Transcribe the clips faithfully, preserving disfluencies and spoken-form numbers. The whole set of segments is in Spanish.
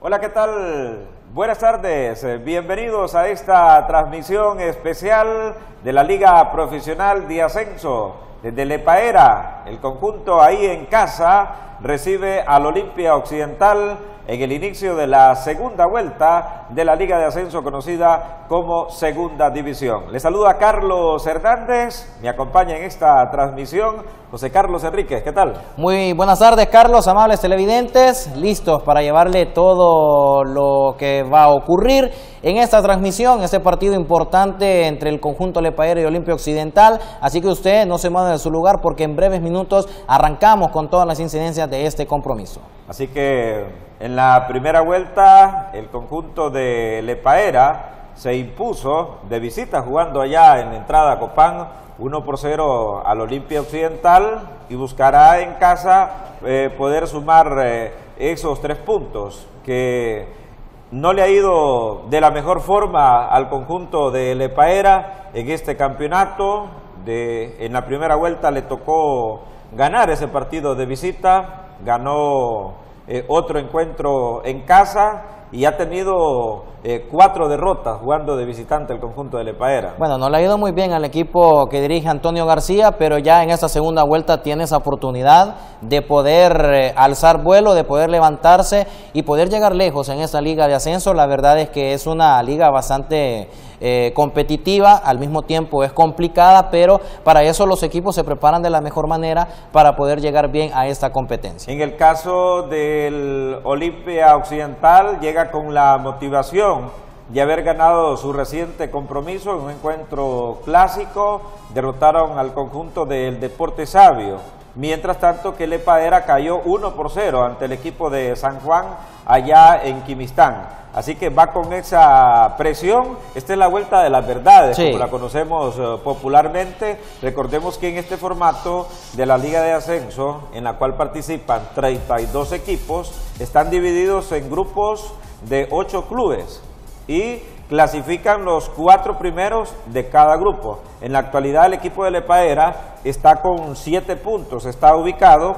Hola, ¿qué tal? Buenas tardes, bienvenidos a esta transmisión especial de la Liga Profesional de Ascenso. Desde Lepaera, el conjunto ahí en casa recibe al Olimpia Occidental en el inicio de la segunda vuelta de la Liga de Ascenso conocida como Segunda División. Les saluda Carlos Hernández, me acompaña en esta transmisión José Carlos Enríquez. ¿Qué tal? Muy buenas tardes, Carlos, amables televidentes, listos para llevarle todo lo que va a ocurrir en esta transmisión, este partido importante entre el conjunto Lepaera y Olimpia Occidental, así que usted no se mueva de su lugar porque en breves minutos arrancamos con todas las incidencias de este compromiso. Así que en la primera vuelta el conjunto de Lepaera se impuso de visita jugando allá en la entrada a Copán uno por cero al Olimpia Occidental y buscará en casa eh, poder sumar eh, esos tres puntos que no le ha ido de la mejor forma al conjunto de Lepaera en este campeonato. De, en la primera vuelta le tocó ganar ese partido de visita, ganó eh, otro encuentro en casa y ha tenido eh, cuatro derrotas jugando de visitante el conjunto de Lepaera. Bueno, no le ha ido muy bien al equipo que dirige Antonio García, pero ya en esta segunda vuelta tiene esa oportunidad de poder eh, alzar vuelo, de poder levantarse y poder llegar lejos en esta liga de ascenso. La verdad es que es una liga bastante eh, competitiva, al mismo tiempo es complicada, pero para eso los equipos se preparan de la mejor manera para poder llegar bien a esta competencia. En el caso del Olimpia Occidental, llega con la motivación de haber ganado su reciente compromiso en un encuentro clásico, derrotaron al conjunto del Deporte Sabio. Mientras tanto que Lepaera cayó uno por cero ante el equipo de San Juan allá en Quimistán. Así que va con esa presión. Esta es la vuelta de las verdades, sí, como la conocemos uh, popularmente. Recordemos que en este formato de la Liga de Ascenso, en la cual participan treinta y dos equipos, están divididos en grupos de ocho clubes y clasifican los cuatro primeros de cada grupo. En la actualidad el equipo de Lepaera está con siete puntos, está ubicado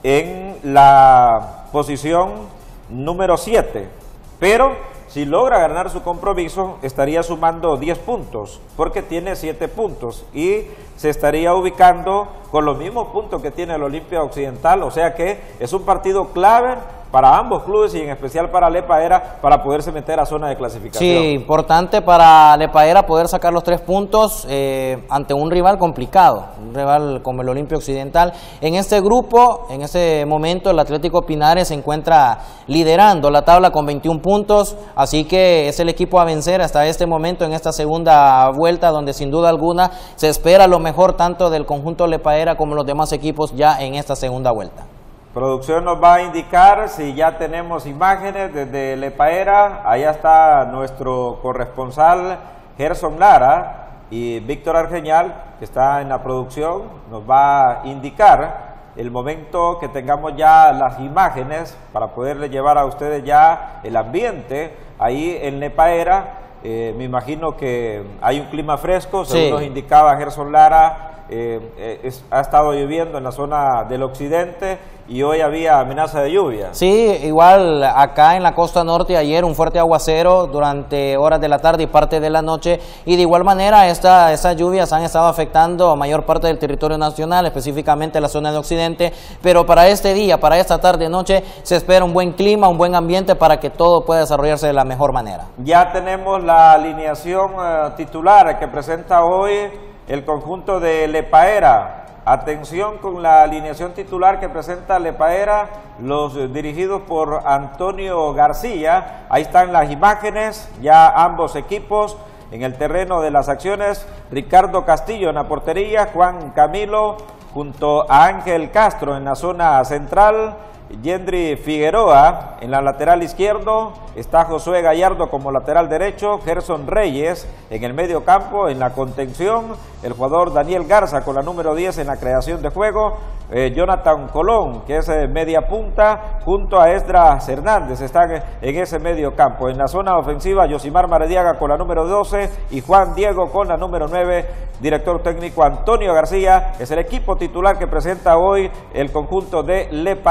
en la posición número siete, pero si logra ganar su compromiso estaría sumando diez puntos, porque tiene siete puntos y se estaría ubicando con los mismos puntos que tiene el Olimpia Occidental, o sea que es un partido clave para ambos clubes y en especial para Lepaera para poderse meter a zona de clasificación. Sí, importante para Lepaera poder sacar los tres puntos eh, ante un rival complicado, un rival como el Olimpia Occidental. En este grupo, en este momento, el Atlético Pinares se encuentra liderando la tabla con veintiún puntos, así que es el equipo a vencer hasta este momento en esta segunda vuelta, donde sin duda alguna se espera lo mejor tanto del conjunto Lepaera como los demás equipos ya en esta segunda vuelta. Producción nos va a indicar si ya tenemos imágenes desde Lepaera. Allá está nuestro corresponsal Gerson Lara y Víctor Argeñal, que está en la producción, nos va a indicar el momento que tengamos ya las imágenes para poderle llevar a ustedes ya el ambiente ahí en Lepaera. Eh, me imagino que hay un clima fresco, según sí. nos indicaba Gerson Lara. Eh, eh, es, ha estado lloviendo en la zona del occidente y hoy había amenaza de lluvia. Sí, igual acá en la costa norte ayer un fuerte aguacero durante horas de la tarde y parte de la noche, y de igual manera esta, estas lluvias han estado afectando a mayor parte del territorio nacional, específicamente la zona del occidente, pero para este día, para esta tarde y noche se espera un buen clima, un buen ambiente para que todo pueda desarrollarse de la mejor manera. Ya tenemos la alineación uh, titular que presenta hoy el conjunto de Lepaera. Atención con la alineación titular que presenta Lepaera, los dirigidos por Antonio García. Ahí están las imágenes, ya ambos equipos en el terreno de las acciones. Ricardo Castillo en la portería, Juan Camilo junto a Ángel Castro en la zona central, Yendri Figueroa en la lateral izquierdo, está Josué Gallardo como lateral derecho, Gerson Reyes en el medio campo, en la contención, el jugador Daniel Garza con la número diez en la creación de juego, eh, Jonathan Colón, que es eh, media punta, junto a Esdras Hernández, están en ese medio campo. En la zona ofensiva, Yosimar Marediaga con la número doce y Juan Diego con la número nueve. Director técnico Antonio García es el equipo titular que presenta hoy el conjunto de Lepaera.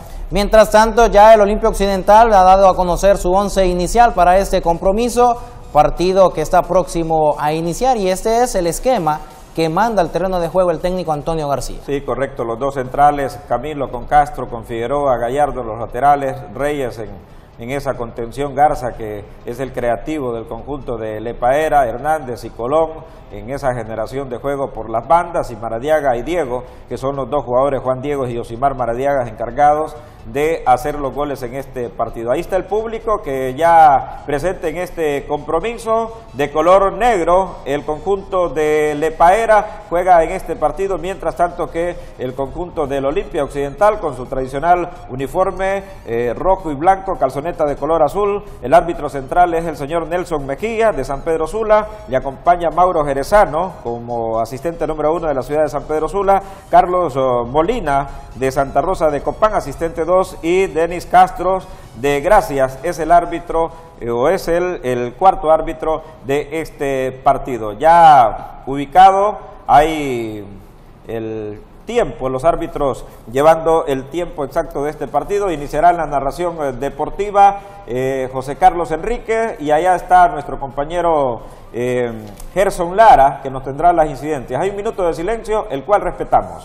Mientras tanto, ya el Olimpia Occidental ha dado a conocer su once inicial para este compromiso, partido que está próximo a iniciar, y este es el esquema que manda al terreno de juego el técnico Antonio García. Sí, correcto, los dos centrales, Camilo con Castro, con Figueroa, Gallardo, los laterales, Reyes en, en esa contención, Garza, que es el creativo del conjunto de Lepaera, Hernández y Colón en esa generación de juego por las bandas, y Maradiaga y Diego, que son los dos jugadores, Juan Diego y Yosimar Maradiaga, encargados de hacer los goles en este partido. Ahí está el público que ya presente en este compromiso de color negro. El conjunto de Lepaera juega en este partido, mientras tanto que el conjunto del Olimpia Occidental con su tradicional uniforme eh, rojo y blanco, calzoneta de color azul. El árbitro central es el señor Nelson Mejía de San Pedro Sula, le acompaña Mauro Jerezano como asistente número uno de la ciudad de San Pedro Sula, Carlos oh, Molina de Santa Rosa de Copán, asistente dos, y Denis Castro de Gracias es el árbitro eh, o es el, el cuarto árbitro de este partido. Ya ubicado hay el tiempo, los árbitros llevando el tiempo exacto de este partido. Iniciará la narración eh, deportiva eh, José Carlos Enrique, y allá está nuestro compañero eh, Gerson Lara, que nos tendrá las incidencias. Hay un minuto de silencio, el cual respetamos.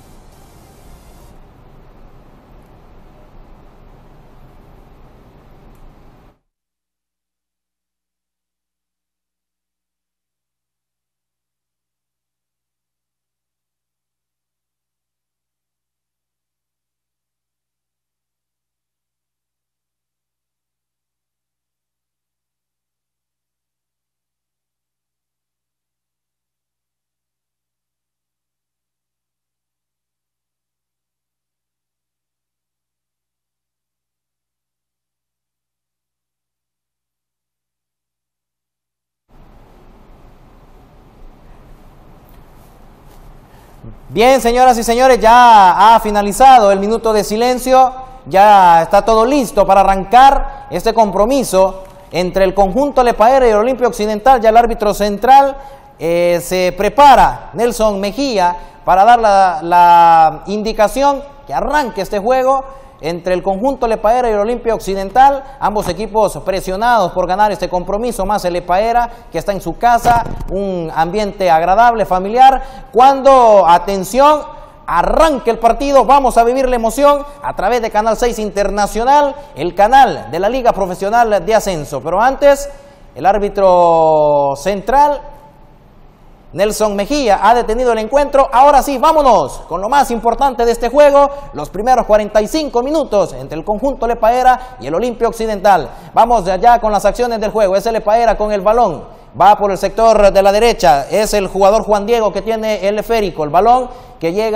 Bien, señoras y señores, ya ha finalizado el minuto de silencio, ya está todo listo para arrancar este compromiso entre el conjunto Lepaera y el Olimpia Occidental. Ya el árbitro central eh, se prepara, Nelson Mejía, para dar la, la indicación que arranque este juego entre el conjunto Lepaera y el Olimpia Occidental. Ambos equipos presionados por ganar este compromiso, más el Lepaera, que está en su casa, un ambiente agradable, familiar. Cuando, atención, arranque el partido, vamos a vivir la emoción a través de Canal seis Internacional, el canal de la Liga Profesional de Ascenso. Pero antes, el árbitro central, Nelson Mejía, ha detenido el encuentro. Ahora sí, vámonos con lo más importante de este juego, los primeros cuarenta y cinco minutos entre el conjunto Lepaera y el Olimpia Occidental. Vamos de allá con las acciones del juego. Es el Lepaera con el balón, va por el sector de la derecha, es el jugador Juan Diego que tiene el esférico, el balón que llega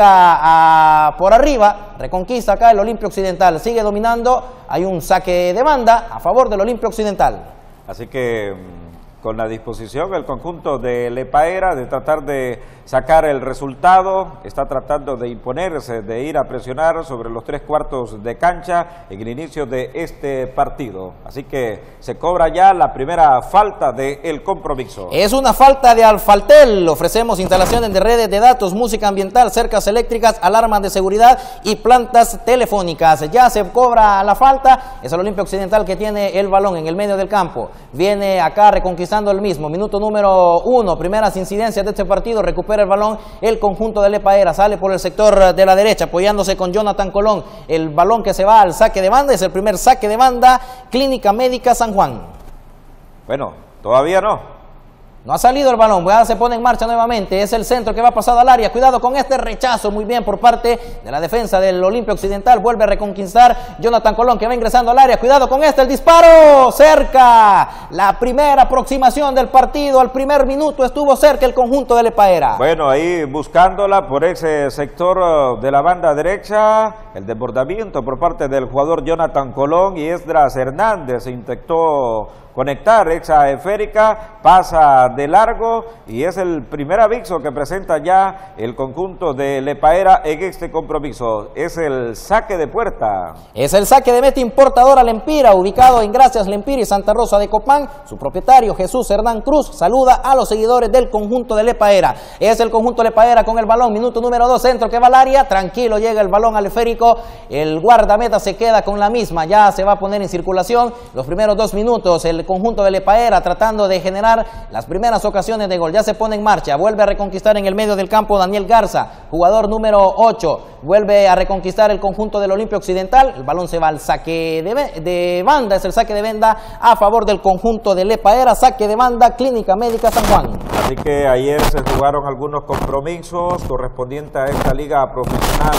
a, por arriba, reconquista acá el Olimpia Occidental, sigue dominando, hay un saque de banda a favor del Olimpia Occidental. Así que con la disposición el conjunto de Lepaera de tratar de sacar el resultado, está tratando de imponerse, de ir a presionar sobre los tres cuartos de cancha en el inicio de este partido. Así que se cobra ya la primera falta del compromiso. Es una falta de Alfaltel. Ofrecemos instalaciones de redes de datos, música ambiental, cercas eléctricas, alarmas de seguridad y plantas telefónicas. Ya se cobra la falta. Es el Olimpia Occidental que tiene el balón en el medio del campo. Viene acá reconquistando el mismo. Minuto número uno, primeras incidencias de este partido. Recupera el balón el conjunto de Lepaera, sale por el sector de la derecha apoyándose con Jonathan Colón. El balón que se va al saque de banda, es el primer saque de banda, Clínica Médica San Juan. Bueno, todavía no. No ha salido el balón, ya se pone en marcha nuevamente, es el centro que va pasado al área, cuidado con este rechazo, muy bien por parte de la defensa del Olimpia Occidental, vuelve a reconquistar Jonathan Colón que va ingresando al área, cuidado con este, el disparo, cerca, la primera aproximación del partido, al primer minuto estuvo cerca el conjunto de Lepaera. Bueno, ahí buscándola por ese sector de la banda derecha, el desbordamiento por parte del jugador Jonathan Colón, y Esdras Hernández intentó conectar esa esférica, pasa de largo y es el primer aviso que presenta ya el conjunto de Lepaera en este compromiso. Es el saque de puerta. Es el saque de meta importadora Lempira, ubicado en Gracias Lempira y Santa Rosa de Copán. Su propietario Jesús Hernán Cruz saluda a los seguidores del conjunto de Lepaera. Es el conjunto de Lepaera con el balón, minuto número dos, centro que va al área, tranquilo llega el balón al esférico, el guardameta se queda con la misma, ya se va a poner en circulación los primeros dos minutos, el conjunto de Lepaera tratando de generar las primeras ocasiones de gol, ya se pone en marcha, vuelve a reconquistar en el medio del campo Daniel Garza, jugador número ocho, vuelve a reconquistar el conjunto del Olimpia Occidental, el balón se va al saque de, de banda, es el saque de banda a favor del conjunto de Lepaera, saque de banda Clínica Médica San Juan. Así que ayer se jugaron algunos compromisos correspondientes a esta liga profesional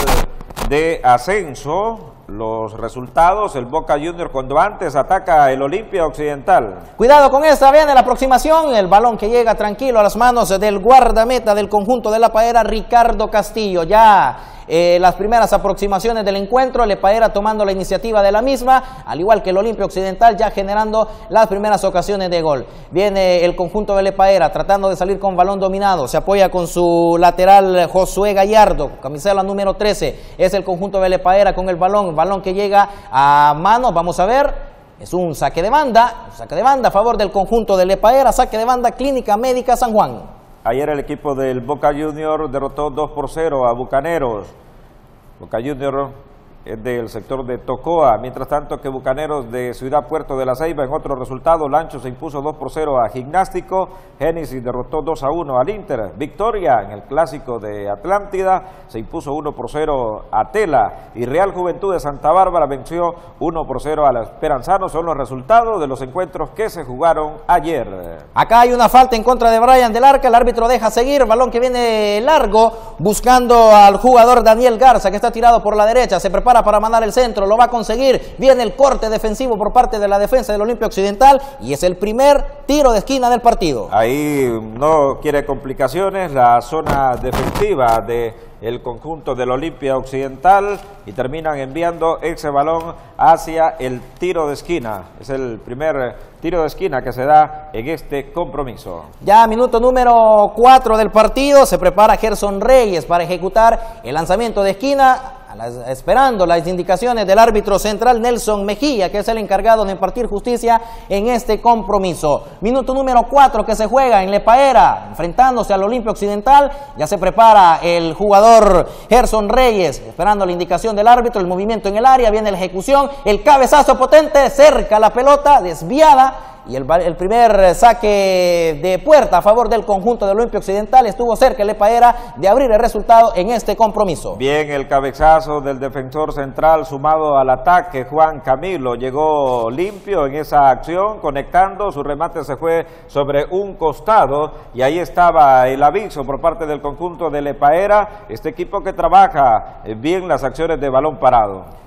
de ascenso. Los resultados, el Boca Juniors cuando antes ataca el Olimpia Occidental. Cuidado con esta, viene la aproximación, el balón que llega tranquilo a las manos del guardameta del conjunto de Lepaera, Ricardo Castillo. Ya eh, las primeras aproximaciones del encuentro, Lepaera tomando la iniciativa de la misma, al igual que el Olimpia Occidental ya generando las primeras ocasiones de gol. Viene el conjunto de Lepaera tratando de salir con balón dominado, se apoya con su lateral Josué Gallardo, camiseta número trece, es el conjunto de Lepaera con el balón. Balón que llega a mano, vamos a ver, es un saque de banda, un saque de banda a favor del conjunto de Lepaera, saque de banda Clínica Médica San Juan. Ayer el equipo del Boca Juniors derrotó dos por cero a Bucaneros. Boca Juniors es del sector de Tocoa, mientras tanto que Bucaneros de Ciudad Puerto de la Ceiba en otro resultado, Lancho se impuso dos por cero a Gimnástico, Génesis derrotó dos a uno al Inter, Victoria en el clásico de Atlántida se impuso uno por cero a Tela y Real Juventud de Santa Bárbara venció uno por cero a la Esperanzano. Son los resultados de los encuentros que se jugaron ayer. Acá hay una falta en contra de Brian del Arca, el árbitro deja seguir, balón que viene largo buscando al jugador Daniel Garza que está tirado por la derecha, se prepara para mandar el centro, lo va a conseguir, viene el corte defensivo por parte de la defensa del Olimpia Occidental y es el primer tiro de esquina del partido. Ahí no quiere complicaciones la zona defensiva de el conjunto del Olimpia Occidental y terminan enviando ese balón hacia el tiro de esquina. Es el primer tiro de esquina que se da en este compromiso. Ya minuto número cuatro del partido, se prepara Gerson Reyes para ejecutar el lanzamiento de esquina, esperando las indicaciones del árbitro central Nelson Mejía, que es el encargado de impartir justicia en este compromiso. Minuto número cuatro que se juega en Lepaera, enfrentándose al Olimpia Occidental, ya se prepara el jugador Gerson Reyes, esperando la indicación del árbitro, el movimiento en el área, viene la ejecución, el cabezazo potente, cerca la pelota, desviada, y el, el primer saque de puerta a favor del conjunto del Olimpia Occidental estuvo cerca el Lepaera de abrir el resultado en este compromiso. Bien, el cabezazo del defensor central sumado al ataque, Juan Camilo, llegó limpio en esa acción, conectando, su remate se fue sobre un costado y ahí estaba el aviso por parte del conjunto de Lepaera, este equipo que trabaja bien las acciones de balón parado.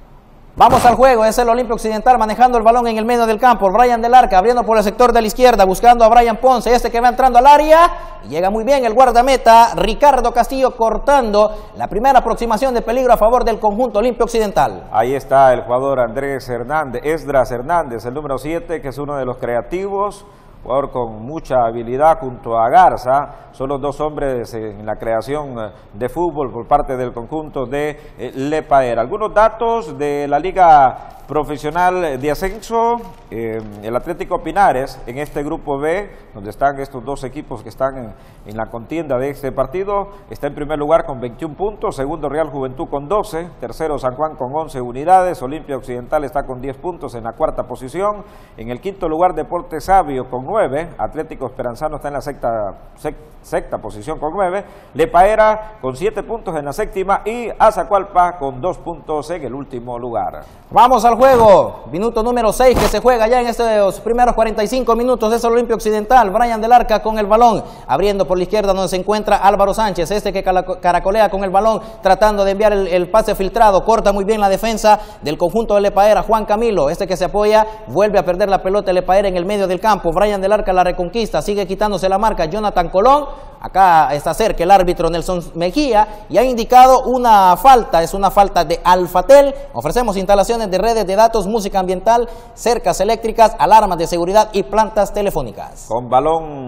Vamos al juego, es el Olimpia Occidental manejando el balón en el medio del campo, Brian del Arca abriendo por el sector de la izquierda, buscando a Brian Ponce, este que va entrando al área, y llega muy bien el guardameta Ricardo Castillo cortando la primera aproximación de peligro a favor del conjunto Olimpia Occidental. Ahí está el jugador Andrés Hernández, Esdras Hernández, el número siete, que es uno de los creativos, jugador con mucha habilidad junto a Garza, son los dos hombres en la creación de fútbol por parte del conjunto de Lepaera. Algunos datos de la Liga Profesional de Ascenso, eh, el Atlético Pinares en este grupo B, donde están estos dos equipos que están en, en la contienda de este partido, está en primer lugar con veintiún puntos, segundo Real Juventud con doce, tercero San Juan con once unidades, Olimpia Occidental está con diez puntos en la cuarta posición, en el quinto lugar Deportes Sabio con nueve, Atlético Esperanzano está en la sexta, sexta, sexta posición con nueve, Lepaera con siete puntos en la séptima y Azacualpa con dos puntos en el último lugar. Vamos al juego, minuto número seis que se juega ya en estos primeros cuarenta y cinco minutos, es el Olimpia Occidental, Brian del Arca con el balón, abriendo por la izquierda donde se encuentra Álvaro Sánchez, este que caracolea con el balón, tratando de enviar el, el pase filtrado, corta muy bien la defensa del conjunto de Lepaera, Juan Camilo, este que se apoya, vuelve a perder la pelota de Lepaera en el medio del campo, Brian del Arca la reconquista, sigue quitándose la marca, Jonathan Colón, acá está cerca el árbitro Nelson Mejía y ha indicado una falta, es una falta de Alfatel, ofrecemos instalaciones de redes de datos, música ambiental, cercas eléctricas, alarmas de seguridad y plantas telefónicas. Con balón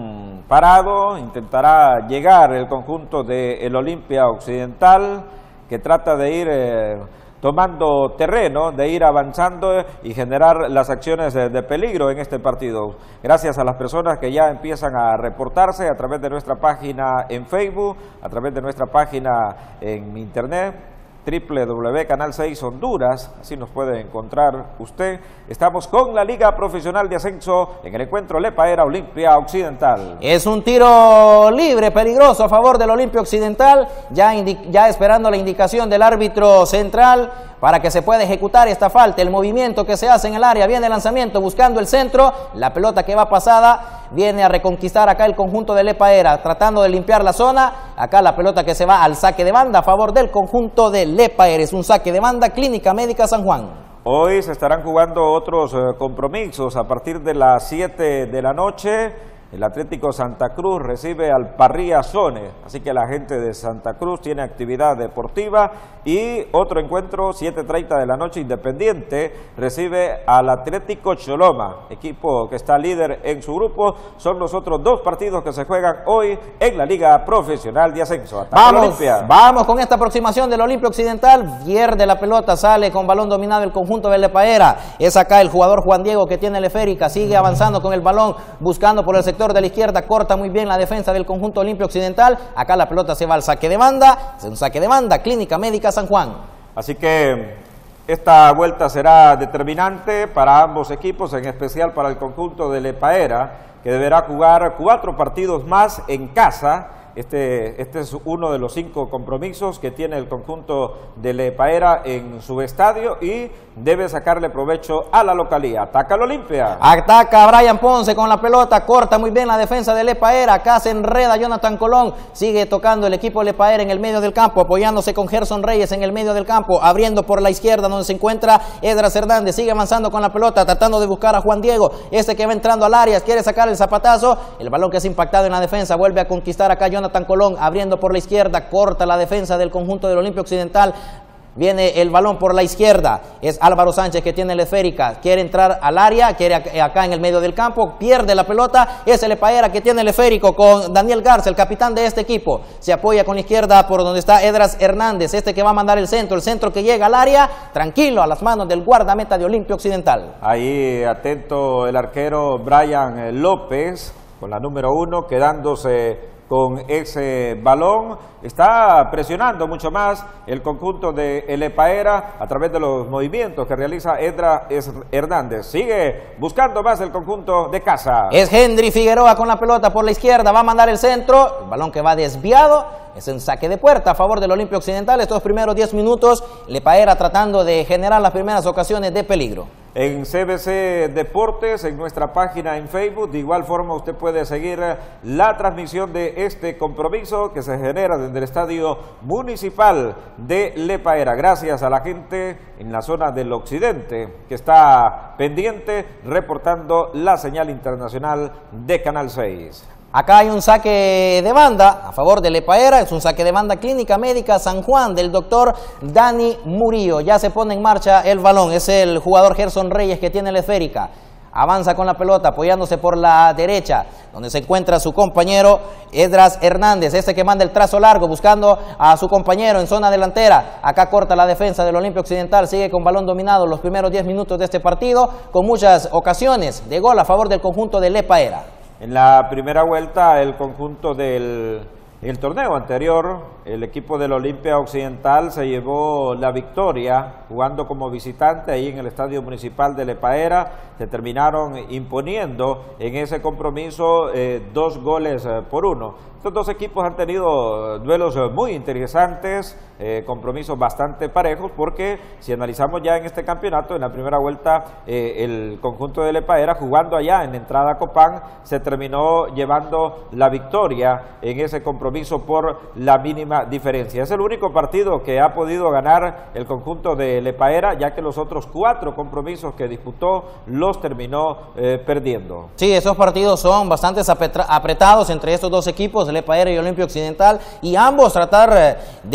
parado, intentará llegar el conjunto del Olimpia Occidental, que trata de ir eh, tomando terreno, de ir avanzando y generar las acciones de, de peligro en este partido. Gracias a las personas que ya empiezan a reportarse a través de nuestra página en Facebook, a través de nuestra página en internet, doble u doble u doble u punto canal seis Honduras, así nos puede encontrar usted. Estamos con la Liga Profesional de Ascenso en el encuentro Lepaera Olimpia Occidental. Es un tiro libre, peligroso a favor del Olimpia Occidental, ya, ya esperando la indicación del árbitro central para que se pueda ejecutar esta falta. El movimiento que se hace en el área, viene el lanzamiento buscando el centro, la pelota que va pasada, viene a reconquistar acá el conjunto de Lepaera, tratando de limpiar la zona. Acá la pelota que se va al saque de banda a favor del conjunto de Lepaera. Es un saque de banda, Clínica Médica San Juan. Hoy se estarán jugando otros eh, compromisos a partir de las siete de la noche. El Atlético Santa Cruz recibe al Parría Zone, así que la gente de Santa Cruz tiene actividad deportiva. Y otro encuentro, siete treinta de la noche, Independiente recibe al Atlético Choloma, equipo que está líder en su grupo. Son los otros dos partidos que se juegan hoy en la Liga Profesional de Ascenso. Ataca vamos, Olimpia. Vamos con esta aproximación del Olimpia Occidental. Pierde la pelota, sale con balón dominado el conjunto de Lepaera. Es acá el jugador Juan Diego que tiene el esférica, sigue avanzando con el balón, buscando por el sector de la izquierda, corta muy bien la defensa del conjunto Olimpia Occidental. Acá la pelota se va al saque de banda, es un saque de banda, Clínica Médica San Juan. Así que esta vuelta será determinante para ambos equipos, en especial para el conjunto de Lepaera, que deberá jugar cuatro partidos más en casa. Este, este es uno de los cinco compromisos que tiene el conjunto de Lepaera en su estadio y debe sacarle provecho a la localía. Ataca el Olimpia. Ataca a Brian Ponce con la pelota, corta muy bien la defensa de Lepaera. Acá se enreda Jonathan Colón, sigue tocando el equipo de Lepaera en el medio del campo, apoyándose con Gerson Reyes en el medio del campo, abriendo por la izquierda donde se encuentra Edras Hernández, sigue avanzando con la pelota, tratando de buscar a Juan Diego, este que va entrando al área, quiere sacar el zapatazo, el balón que es impactado en la defensa, vuelve a conquistar acá Jonathan Jonathan Colón, abriendo por la izquierda, corta la defensa del conjunto del Olimpia Occidental. Viene el balón por la izquierda, es Álvaro Sánchez que tiene la esférica, quiere entrar al área, quiere acá en el medio del campo, pierde la pelota, es el Lepaera que tiene el esférico con Daniel Garza, el capitán de este equipo, se apoya con la izquierda por donde está Edras Hernández, este que va a mandar el centro, el centro que llega al área, tranquilo, a las manos del guardameta de Olimpia Occidental. Ahí atento el arquero Brian López, con la número uno, quedándose con ese balón. Está presionando mucho más el conjunto de Lepaera a través de los movimientos que realiza Edra Hernández. Sigue buscando más el conjunto de casa. Es Henry Figueroa con la pelota por la izquierda, va a mandar el centro, el balón que va desviado, es un saque de puerta a favor del Olimpia Occidental. Estos primeros diez minutos, Lepaera tratando de generar las primeras ocasiones de peligro. En C B C Deportes, en nuestra página en Facebook, de igual forma usted puede seguir la transmisión de este compromiso que se genera desde el Estadio Municipal de Lepaera. Gracias a la gente en la zona del occidente que está pendiente, reportando la señal internacional de Canal seis. Acá hay un saque de banda a favor de Lepaera, es un saque de banda Clínica Médica San Juan del doctor Dani Murillo. Ya se pone en marcha el balón, es el jugador Gerson Reyes que tiene la esférica. Avanza con la pelota apoyándose por la derecha, donde se encuentra su compañero Edras Hernández, este que manda el trazo largo buscando a su compañero en zona delantera. Acá corta la defensa del Olimpia Occidental, sigue con balón dominado los primeros diez minutos de este partido, con muchas ocasiones de gol a favor del conjunto de Lepaera. En la primera vuelta, el conjunto del el torneo anterior, el equipo del Olimpia Occidental se llevó la victoria jugando como visitante ahí en el Estadio Municipal de Lepaera. Se terminaron imponiendo en ese compromiso eh, dos goles eh, por uno. Estos dos equipos han tenido duelos muy interesantes, eh, compromisos bastante parejos, porque si analizamos ya en este campeonato, en la primera vuelta, eh, el conjunto de Lepaera, jugando allá en Entrada Copán, se terminó llevando la victoria en ese compromiso por la mínima diferencia. Es el único partido que ha podido ganar el conjunto de Lepaera, ya que los otros cuatro compromisos que disputó los terminó eh, perdiendo. Sí, esos partidos son bastante apretados entre estos dos equipos, Lepaera y Olimpia Occidental, y ambos tratar de ubicar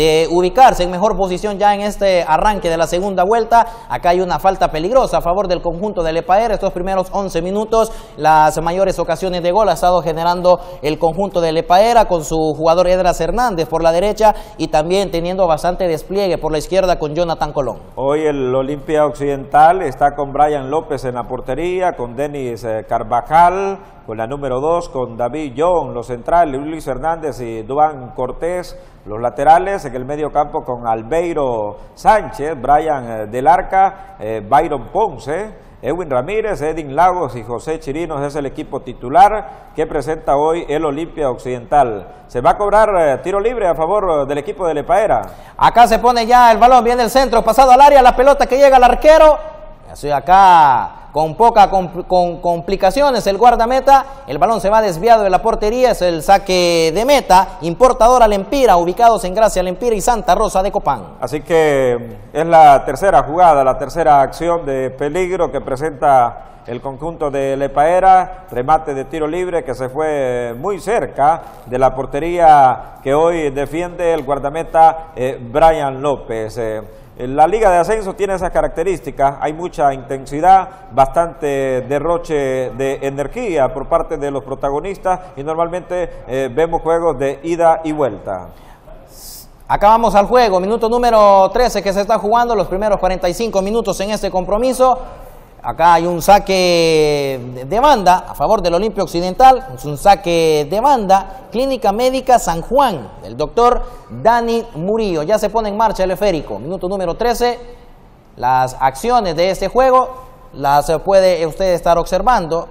ubicarse en mejor posición ya en este arranque de la segunda vuelta. Acá hay una falta peligrosa a favor del conjunto de Lepaera. Estos primeros once minutos, las mayores ocasiones de gol ha estado generando el conjunto de Lepaera con su jugador Edras Hernández por la derecha y también teniendo bastante despliegue por la izquierda con Jonathan Colón. Hoy el Olimpia Occidental está con Brian López en la portería, con Denis Carvajal, con la número dos, con David John, los centrales, Luis Hernández y Duván Cortés, los laterales, en el medio campo con Albeiro Sánchez, Brian Del Arca, eh, Byron Ponce, Edwin Ramírez, Edin Lagos y José Chirinos es el equipo titular que presenta hoy el Olimpia Occidental. Se va a cobrar eh, tiro libre a favor del equipo de Lepaera. Acá se pone ya el balón, viene el centro, pasado al área, la pelota que llega al arquero. Así acá con poca compl con complicaciones el guardameta, el balón se va desviado de la portería, es el saque de meta, Importadora Lempira, ubicados en Gracia Lempira y Santa Rosa de Copán. Así que es la tercera jugada, la tercera acción de peligro que presenta el conjunto de Lepaera, remate de tiro libre que se fue muy cerca de la portería que hoy defiende el guardameta eh, Brian López. Eh, La Liga de Ascenso tiene esas características, hay mucha intensidad, bastante derroche de energía por parte de los protagonistas y normalmente eh, vemos juegos de ida y vuelta. Acá vamos al juego, minuto número trece que se está jugando, los primeros cuarenta y cinco minutos en este compromiso. Acá hay un saque de banda a favor del Olimpia Occidental, es un saque de banda, Clínica Médica San Juan, del doctor Dani Murillo. Ya se pone en marcha el esférico, minuto número trece, las acciones de este juego las puede usted estar observando.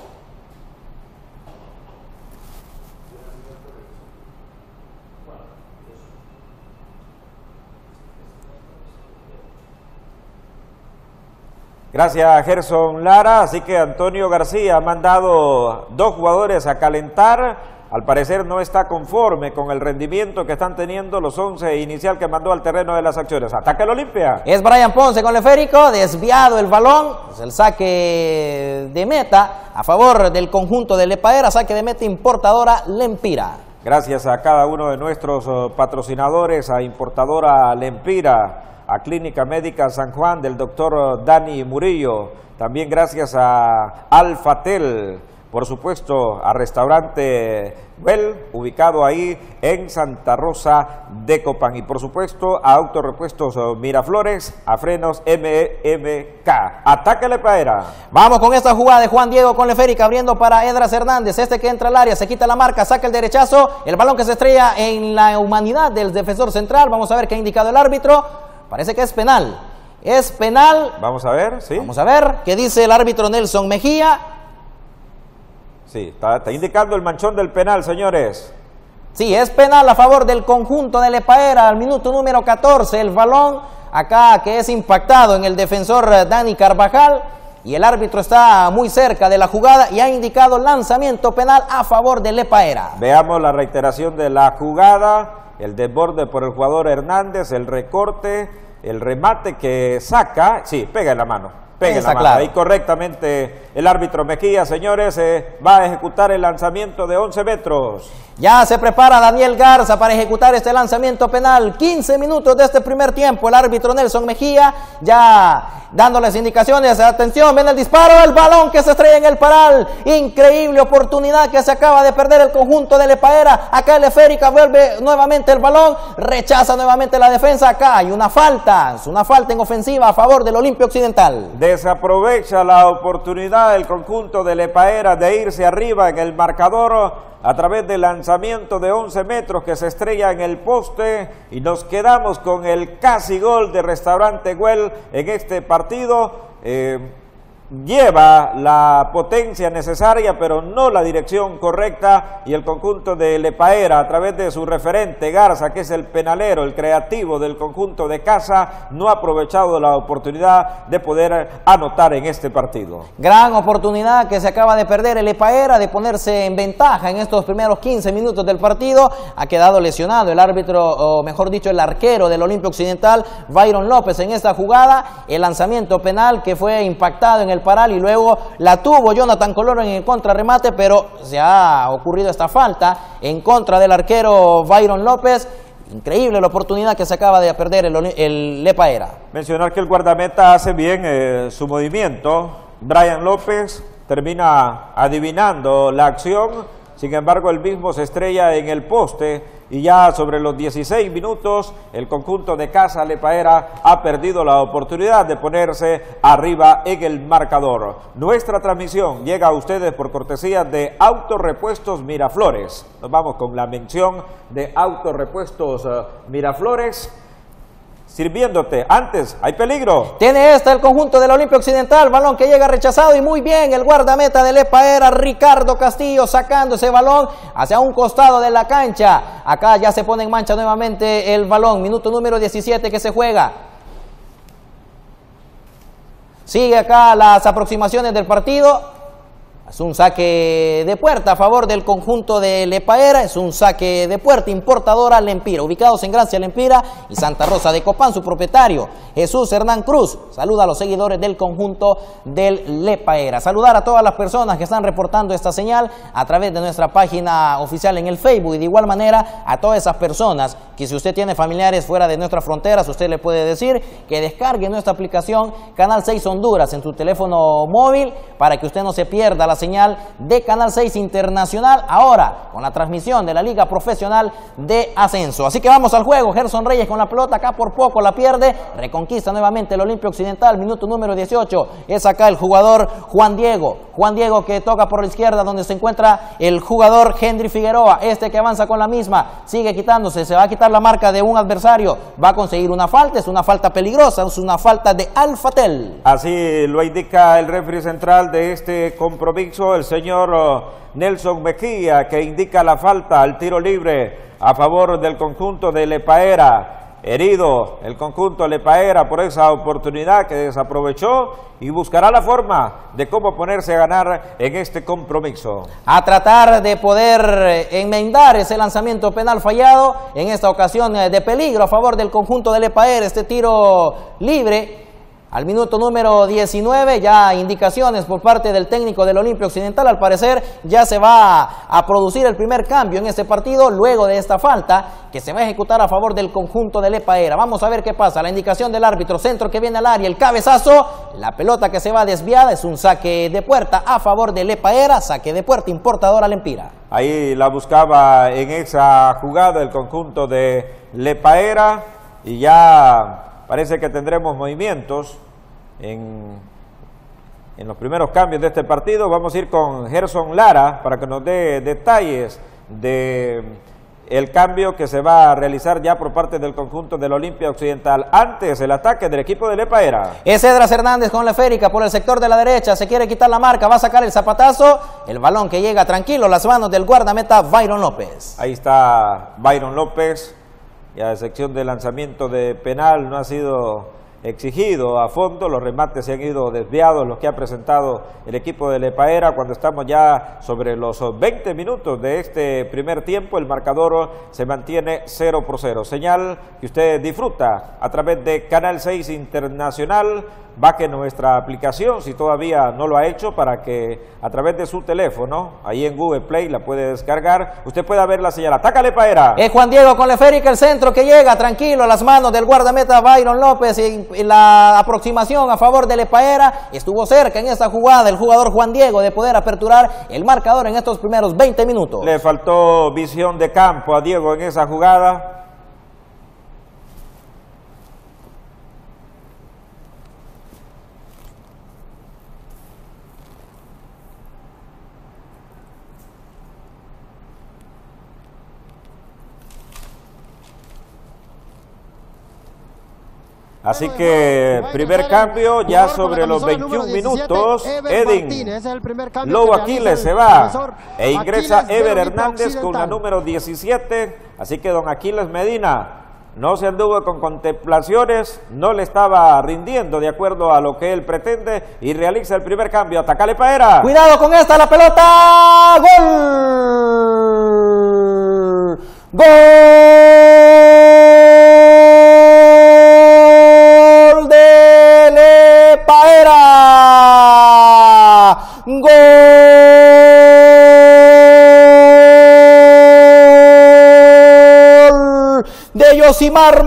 Gracias Gerson Lara, así que Antonio García ha mandado dos jugadores a calentar, al parecer no está conforme con el rendimiento que están teniendo los once inicial que mandó al terreno de las acciones. Ataca el Olimpia. Es Brian Ponce con el esférico, desviado el balón, es el saque de meta a favor del conjunto de Lepaera, saque de meta Importadora Lempira. Gracias a cada uno de nuestros patrocinadores, a Importadora Lempira, a Clínica Médica San Juan del doctor Dani Murillo, también gracias a Alfatel, por supuesto a Restaurante Well, ubicado ahí en Santa Rosa de Copán, y por supuesto a Autorepuestos Miraflores, a Frenos M M K. Ataque Lepaera. Vamos con esta jugada de Juan Diego con Leférica, abriendo para Edras Hernández, este que entra al área, se quita la marca, saca el derechazo, el balón que se estrella en la humanidad del defensor central. Vamos a ver qué ha indicado el árbitro. Parece que es penal. Es penal. Vamos a ver, sí. Vamos a ver qué dice el árbitro Nelson Mejía. Sí, está, está indicando el manchón del penal, señores. Sí, es penal a favor del conjunto de Lepaera al minuto número catorce. El balón acá que es impactado en el defensor Dani Carvajal. Y el árbitro está muy cerca de la jugada y ha indicado lanzamiento penal a favor de Lepaera. Veamos la reiteración de la jugada. El desborde por el jugador Hernández, el recorte, el remate que saca, sí, pega en la mano, pega en la mano. Claro. Ahí correctamente el árbitro Mejía, señores, eh, va a ejecutar el lanzamiento de once metros. Ya se prepara Daniel Garza para ejecutar este lanzamiento penal. quince minutos de este primer tiempo. El árbitro Nelson Mejía ya dándoles indicaciones. Atención, ven el disparo, el balón que se estrella en el paral. Increíble oportunidad que se acaba de perder el conjunto de Lepaera. Acá el esférica vuelve nuevamente el balón. Rechaza nuevamente la defensa. Acá hay una falta. Es una falta en ofensiva a favor del Olimpia Occidental. Desaprovecha la oportunidad el conjunto de Lepaera de irse arriba en el marcador a través del lanzamiento de once metros que se estrella en el poste, y nos quedamos con el casi gol de Restaurante Well en este partido. Eh, lleva la potencia necesaria pero no la dirección correcta, y el conjunto de Lepaera a través de su referente Garza, que es el penalero, el creativo del conjunto de casa, no ha aprovechado la oportunidad de poder anotar en este partido. Gran oportunidad que se acaba de perder el Lepaera de ponerse en ventaja en estos primeros quince minutos del partido. Ha quedado lesionado el árbitro, o mejor dicho el arquero del Olimpia Occidental, Byron López, en esta jugada. El lanzamiento penal que fue impactado en el paral y luego la tuvo Jonathan Colón en el contrarremate, pero se ha ocurrido esta falta en contra del arquero Byron López Increíble la oportunidad que se acaba de perder el, el Lepaera. Mencionar que el guardameta hace bien eh, su movimiento. Brian López termina adivinando la acción, sin embargo el mismo se estrella en el poste y ya sobre los dieciséis minutos el conjunto de Casa Lepaera ha perdido la oportunidad de ponerse arriba en el marcador. Nuestra transmisión llega a ustedes por cortesía de Autorepuestos Miraflores. Nos vamos con la mención de Autorepuestos uh, Miraflores. Sirviéndote, antes, hay peligro. Tiene esta el conjunto del Olimpia Occidental, balón que llega rechazado y muy bien el guardameta de Lepaera, Ricardo Castillo, sacando ese balón hacia un costado de la cancha. Acá ya se pone en mancha nuevamente el balón, minuto número diecisiete que se juega. Sigue acá las aproximaciones del partido. Es un saque de puerta a favor del conjunto de Lepaera, es un saque de puerta importadora Lempira, ubicados en Gracia Lempira y Santa Rosa de Copán, su propietario, Jesús Hernán Cruz. Saluda a los seguidores del conjunto del Lepaera. Saludar a todas las personas que están reportando esta señal a través de nuestra página oficial en el Facebook y de igual manera a todas esas personas que si usted tiene familiares fuera de nuestras fronteras, usted le puede decir que descargue nuestra aplicación Canal seis Honduras en su teléfono móvil para que usted no se pierda la señal de Canal seis Internacional, ahora con la transmisión de la Liga Profesional de Ascenso. Así que vamos al juego. Gerson Reyes con la pelota, acá por poco la pierde, reconquista nuevamente el Olimpia Occidental, minuto número dieciocho, es acá el jugador Juan Diego, Juan Diego que toca por la izquierda donde se encuentra el jugador Henry Figueroa, este que avanza con la misma, sigue quitándose, se va a quitar la marca de un adversario, va a conseguir una falta, es una falta peligrosa, es una falta de Alfatel. Así lo indica el referee central de este compromiso, el señor Nelson Mejía, que indica la falta al tiro libre a favor del conjunto de Lepaera. Herido el conjunto Lepaera por esa oportunidad que desaprovechó y buscará la forma de cómo ponerse a ganar en este compromiso. A tratar de poder enmendar ese lanzamiento penal fallado, en esta ocasión de peligro a favor del conjunto de Lepaera, este tiro libre. Al minuto número diecinueve, ya indicaciones por parte del técnico del Olimpia Occidental, al parecer ya se va a producir el primer cambio en este partido, luego de esta falta que se va a ejecutar a favor del conjunto de Lepaera. Vamos a ver qué pasa, la indicación del árbitro, centro que viene al área, el cabezazo, la pelota que se va desviada, es un saque de puerta a favor de Lepaera, saque de puerta importadora Lempira. Ahí la buscaba en esa jugada el conjunto de Lepaera y ya parece que tendremos movimientos en, en los primeros cambios de este partido. Vamos a ir con Gerson Lara para que nos dé detalles de el cambio que se va a realizar ya por parte del conjunto del Olimpia Occidental. Antes, el ataque del equipo de Lepaera. Es Edras Hernández con la esférica por el sector de la derecha, se quiere quitar la marca, va a sacar el zapatazo, el balón que llega tranquilo, las manos del guardameta Byron López. Ahí está Byron López. Y a excepción del lanzamiento de penal no ha sido exigido a fondo, los remates se han ido desviados, los que ha presentado el equipo de Lepaera. Cuando estamos ya sobre los veinte minutos de este primer tiempo, el marcador se mantiene cero por cero. Señal que usted disfruta a través de Canal seis Internacional. Baje nuestra aplicación si todavía no lo ha hecho para que a través de su teléfono, ahí en Google Play la puede descargar, usted pueda ver la señal. Ataca Lepaera. Es Juan Diego con la esférica, el centro que llega tranquilo a las manos del guardameta Byron López y, y la aproximación a favor de Lepaera estuvo cerca en esta jugada el jugador Juan Diego de poder aperturar el marcador en estos primeros veinte minutos. Le faltó visión de campo a Diego en esa jugada. Así que primer cambio ya sobre los veintiún minutos. Edin Lobo Aquiles se va e ingresa Ever Hernández con la número diecisiete. Así que don Aquiles Medina no se anduvo con contemplaciones, no le estaba rindiendo de acuerdo a lo que él pretende y realiza el primer cambio. Ataca Lepaera. Cuidado con esta, la pelota. ¡Gol! ¡Gol! ¡Gol de de Yosimar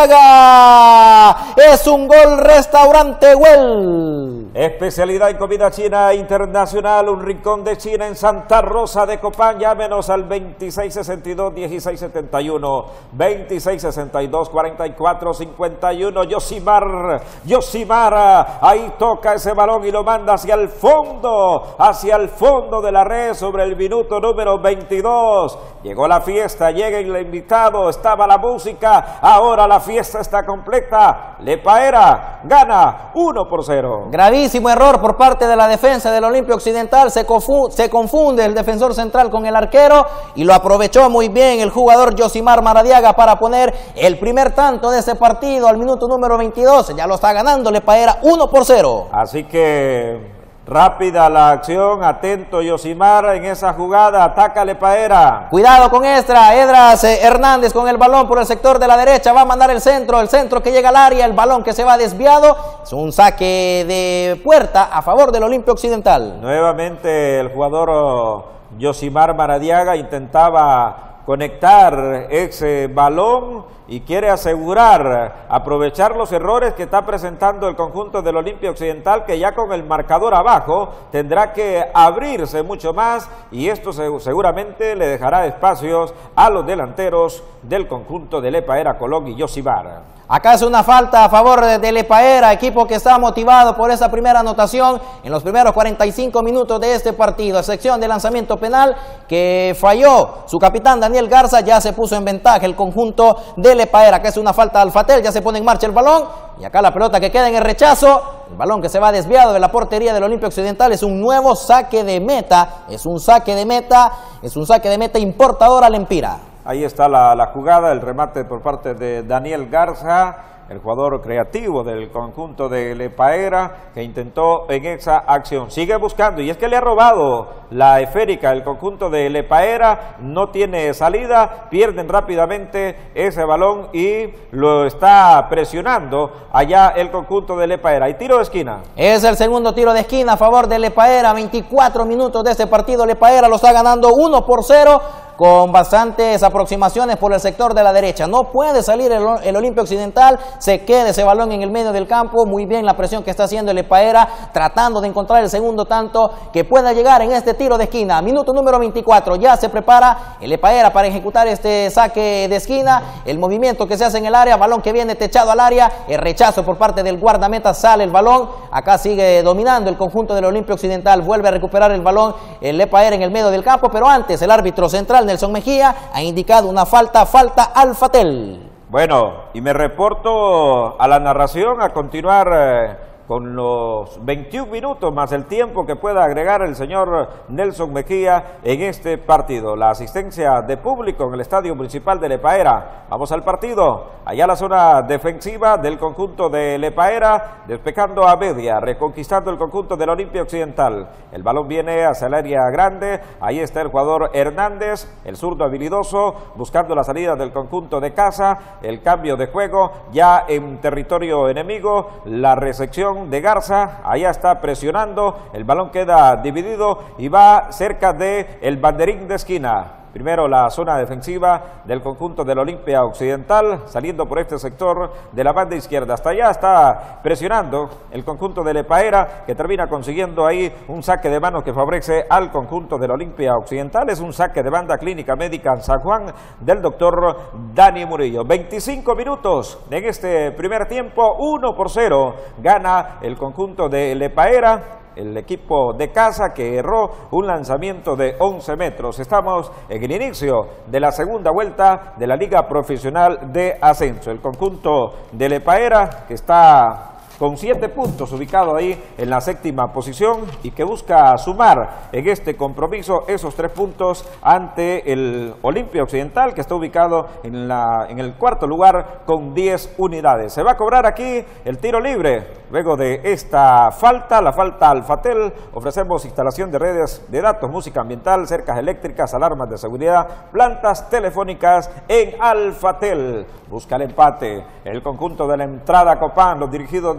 Maradiaga. Es un gol Restaurante Güell. Especialidad en comida china internacional, un rincón de China en Santa Rosa de Copán. Llámenos al veintiséis sesenta y dos, dieciséis setenta y uno, veintiséis sesenta y dos, cuarenta y cuatro cincuenta y uno. Yosimar, Yosimar, ahí toca ese balón y lo manda hacia el fondo, hacia el fondo de la red sobre el minuto número veintidós. Llegó la fiesta, llega el invitado, estaba la música, ahora la fiesta está completa. Lepaera gana uno por cero. Gravísimo error por parte de la defensa del Olimpia Occidental, se confunde, se confunde el defensor central con el arquero y lo aprovechó muy bien el jugador Yosimar Maradiaga para poner el primer tanto de ese partido al minuto número veintidós. Ya lo está ganando Lepaera uno por cero. Así que rápida la acción, atento Yosimar en esa jugada, ataca Lepaera. Cuidado con Esdra, Edras eh, Hernández con el balón por el sector de la derecha, va a mandar el centro, el centro que llega al área, el balón que se va desviado, es un saque de puerta a favor del Olimpia Occidental. Nuevamente el jugador oh, Yosimar Maradiaga intentaba conectar ese balón y quiere asegurar, aprovechar los errores que está presentando el conjunto del Olimpia Occidental, que ya con el marcador abajo tendrá que abrirse mucho más y esto seguramente le dejará espacios a los delanteros del conjunto de Lepaera Colón y Yosimar. Acá es una falta a favor de Lepaera, equipo que está motivado por esa primera anotación en los primeros cuarenta y cinco minutos de este partido, a excepción de lanzamiento penal que falló su capitán Daniel Garza. Ya se puso en ventaja el conjunto de Lepaera, que es una falta de Alfatel, ya se pone en marcha el balón y acá la pelota que queda en el rechazo, el balón que se va desviado de la portería del Olimpia Occidental. Es un nuevo saque de meta, es un saque de meta, es un saque de meta importador al Empira. Ahí está la, la jugada, el remate por parte de Daniel Garza, el jugador creativo del conjunto de Lepaera, que intentó en esa acción. Sigue buscando, y es que le ha robado la esférica el conjunto de Lepaera, no tiene salida, pierden rápidamente ese balón y lo está presionando allá el conjunto de Lepaera. Y tiro de esquina. Es el segundo tiro de esquina a favor de Lepaera, veinticuatro minutos de este partido, Lepaera lo está ganando uno por cero. Con bastantes aproximaciones por el sector de la derecha. No puede salir el, el Olimpia Occidental, se queda ese balón en el medio del campo. Muy bien la presión que está haciendo el Lepaera, tratando de encontrar el segundo tanto que pueda llegar en este tiro de esquina. Minuto número veinticuatro, ya se prepara el Lepaera para ejecutar este saque de esquina. El movimiento que se hace en el área, balón que viene techado al área, el rechazo por parte del guardameta, sale el balón. Acá sigue dominando el conjunto del Olimpia Occidental, vuelve a recuperar el balón el Lepaera en el medio del campo, pero antes el árbitro central Nelson Mejía ha indicado una falta, falta Alfatel. Bueno, y me reporto a la narración a continuar eh, con los veintiún minutos más el tiempo que pueda agregar el señor Nelson Mejía en este partido. La asistencia de público en el estadio municipal de Lepaera. Vamos al partido. Allá la zona defensiva del conjunto de Lepaera, despejando a media, reconquistando el conjunto del Olimpia Occidental. El balón viene hacia el área grande, ahí está el jugador Hernández, el zurdo habilidoso, buscando la salida del conjunto de casa, el cambio de juego, ya en territorio enemigo, la recepción de Garza, allá está presionando, el balón queda dividido y va cerca de el banderín de esquina. Primero la zona defensiva del conjunto del Olimpia Occidental, saliendo por este sector de la banda izquierda. Hasta allá está presionando el conjunto de Lepaera, que termina consiguiendo ahí un saque de manos que favorece al conjunto del Olimpia Occidental. Es un saque de banda Clínica Médica en San Juan del doctor Dani Murillo. veinticinco minutos en este primer tiempo, uno por cero. Gana el conjunto de Lepaera, el equipo de casa, que erró un lanzamiento de once metros. Estamos en el inicio de la segunda vuelta de la Liga Profesional de Ascenso. El conjunto de Lepaera, que está con siete puntos, ubicado ahí en la séptima posición y que busca sumar en este compromiso esos tres puntos ante el Olimpia Occidental, que está ubicado en, la, en el cuarto lugar con diez unidades. Se va a cobrar aquí el tiro libre. Luego de esta falta, la falta Alfatel, ofrecemos instalación de redes de datos, música ambiental, cercas eléctricas, alarmas de seguridad, plantas telefónicas en Alfatel. Busca el empate el conjunto de la entrada Copán, los dirigidos de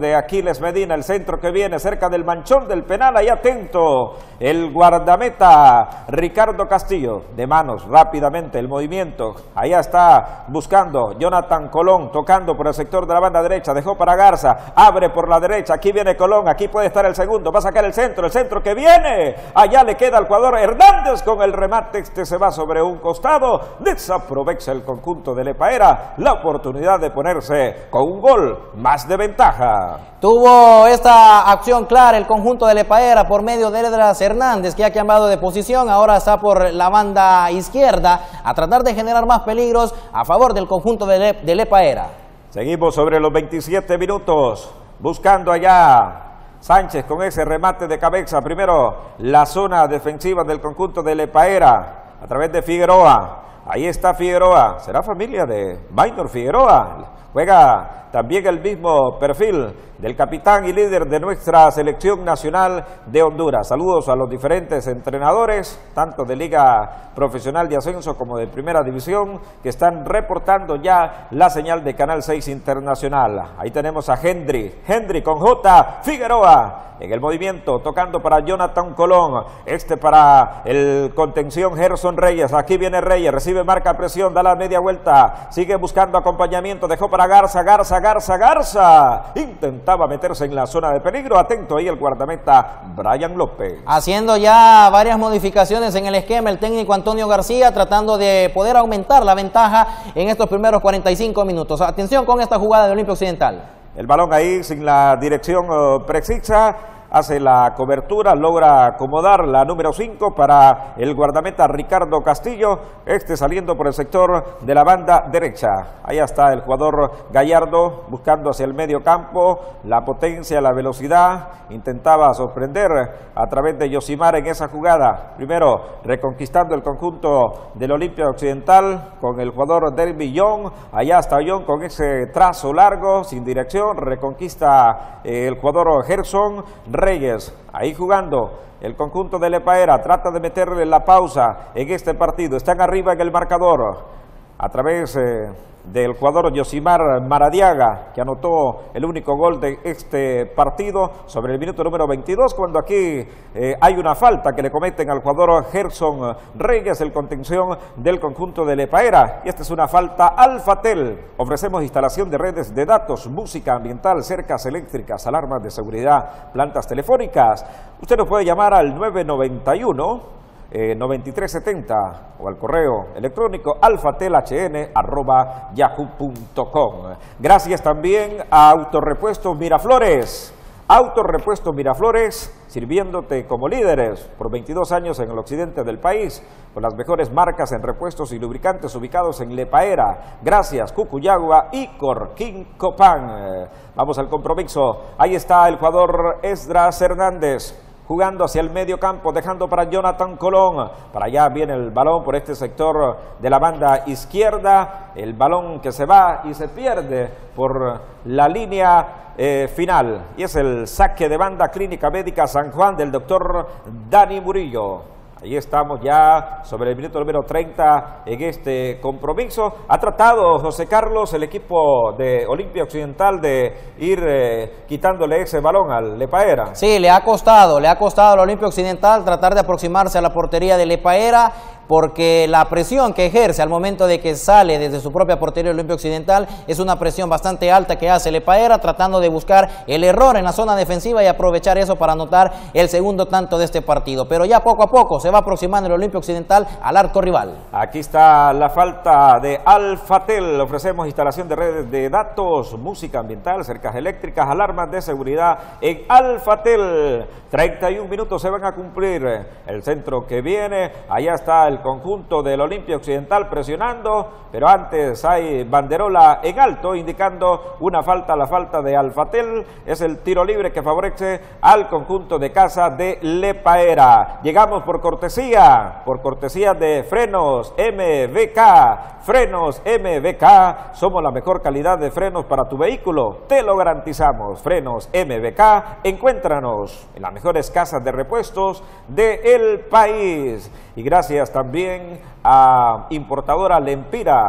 de Aquiles Medina, el centro que viene cerca del manchón del penal, ahí atento, el guardameta Ricardo Castillo, de manos, rápidamente el movimiento, allá está buscando Jonathan Colón, tocando por el sector de la banda derecha, dejó para Garza, abre por la derecha, aquí viene Colón, aquí puede estar el segundo, va a sacar el centro, el centro que viene, allá le queda al jugador Hernández con el remate, este se va sobre un costado, desaprovecha el conjunto de Lepaera la oportunidad de ponerse con un gol más de ventaja. Tuvo esta acción clara el conjunto de Lepaera por medio de Edras Hernández, que ha cambiado de posición, ahora está por la banda izquierda a tratar de generar más peligros a favor del conjunto de, Le de Lepaera. Seguimos sobre los veintisiete minutos, buscando allá Sánchez con ese remate de cabeza, primero la zona defensiva del conjunto de Lepaera a través de Figueroa. Ahí está Figueroa, será familia de Maynor Figueroa, juega también el mismo perfil del capitán y líder de nuestra selección nacional de Honduras. Saludos a los diferentes entrenadores, tanto de Liga Profesional de Ascenso como de Primera División, que están reportando ya la señal de Canal seis Internacional. Ahí tenemos a Hendry, Hendry con J, Figueroa en el movimiento, tocando para Jonathan Colón, este para el contención Gerson Reyes, aquí viene Reyes, recibe marca presión, da la media vuelta, sigue buscando acompañamiento, dejó para Garza, Garza, Garza, Garza, intentaba meterse en la zona de peligro, atento ahí el guardameta Brian López. Haciendo ya varias modificaciones en el esquema, el técnico Antonio García tratando de poder aumentar la ventaja en estos primeros cuarenta y cinco minutos. Atención con esta jugada de Olimpia Occidental. El balón ahí sin la dirección uh, precisa, hace la cobertura, logra acomodar la número cinco para el guardameta Ricardo Castillo, este saliendo por el sector de la banda derecha. Ahí está el jugador Gallardo buscando hacia el medio campo, la potencia, la velocidad, intentaba sorprender a través de Yosimar en esa jugada. Primero reconquistando el conjunto del Olimpia Occidental con el jugador Derby Young, allá está Young con ese trazo largo, sin dirección, reconquista eh, el jugador Gerson Reyes, ahí jugando el conjunto de Lepaera, trata de meterle la pausa en este partido, están arriba en el marcador a través eh, del jugador Yosimar Maradiaga, que anotó el único gol de este partido sobre el minuto número veintidós, cuando aquí eh, hay una falta que le cometen al jugador Gerson Reyes, el contención del conjunto de Lepaera, y esta es una falta Alfatel. Ofrecemos instalación de redes de datos, música ambiental, cercas eléctricas, alarmas de seguridad, plantas telefónicas. Usted nos puede llamar al nueve nueve uno Eh, noventa y tres setenta o al correo electrónico alfatelhn arroba yahoo punto com. Gracias también a Autorepuestos Miraflores. Autorepuestos Miraflores, sirviéndote como líderes por veintidós años en el occidente del país, con las mejores marcas en repuestos y lubricantes ubicados en Lepaera. Gracias, Cucuyagua y Corquín-Copán. Vamos al compromiso. Ahí está el jugador Esdras Hernández, jugando hacia el medio campo, dejando para Jonathan Colón. Para allá viene el balón por este sector de la banda izquierda. El balón que se va y se pierde por la línea eh, final. Y es el saque de banda Clínica Médica San Juan del doctor Dani Murillo. Ahí estamos ya sobre el minuto número treinta en este compromiso. Ha tratado José Carlos, el equipo de Olimpia Occidental, de ir eh, quitándole ese balón al Lepaera. Sí, le ha costado, le ha costado al Olimpia Occidental tratar de aproximarse a la portería de Lepaera, porque la presión que ejerce al momento de que sale desde su propia portería el Olimpia Occidental es una presión bastante alta que hace Lepaera, tratando de buscar el error en la zona defensiva y aprovechar eso para anotar el segundo tanto de este partido. Pero ya poco a poco se va aproximando el Olimpia Occidental al arco rival. Aquí está la falta de Alfatel. Ofrecemos instalación de redes de datos, música ambiental, cercas eléctricas, alarmas de seguridad en Alfatel. treinta y un minutos se van a cumplir. El centro que viene, allá está el conjunto del Olimpia Occidental presionando, pero antes hay banderola en alto indicando una falta, la falta de Alfatel. Es el tiro libre que favorece al conjunto de casa de Lepaera. Llegamos por cortesía, por cortesía de Frenos M V K. Frenos M V K, somos la mejor calidad de frenos para tu vehículo, te lo garantizamos. Frenos M V K, encuéntranos en las mejores casas de repuestos del país. Y gracias también a Importadora Lempira,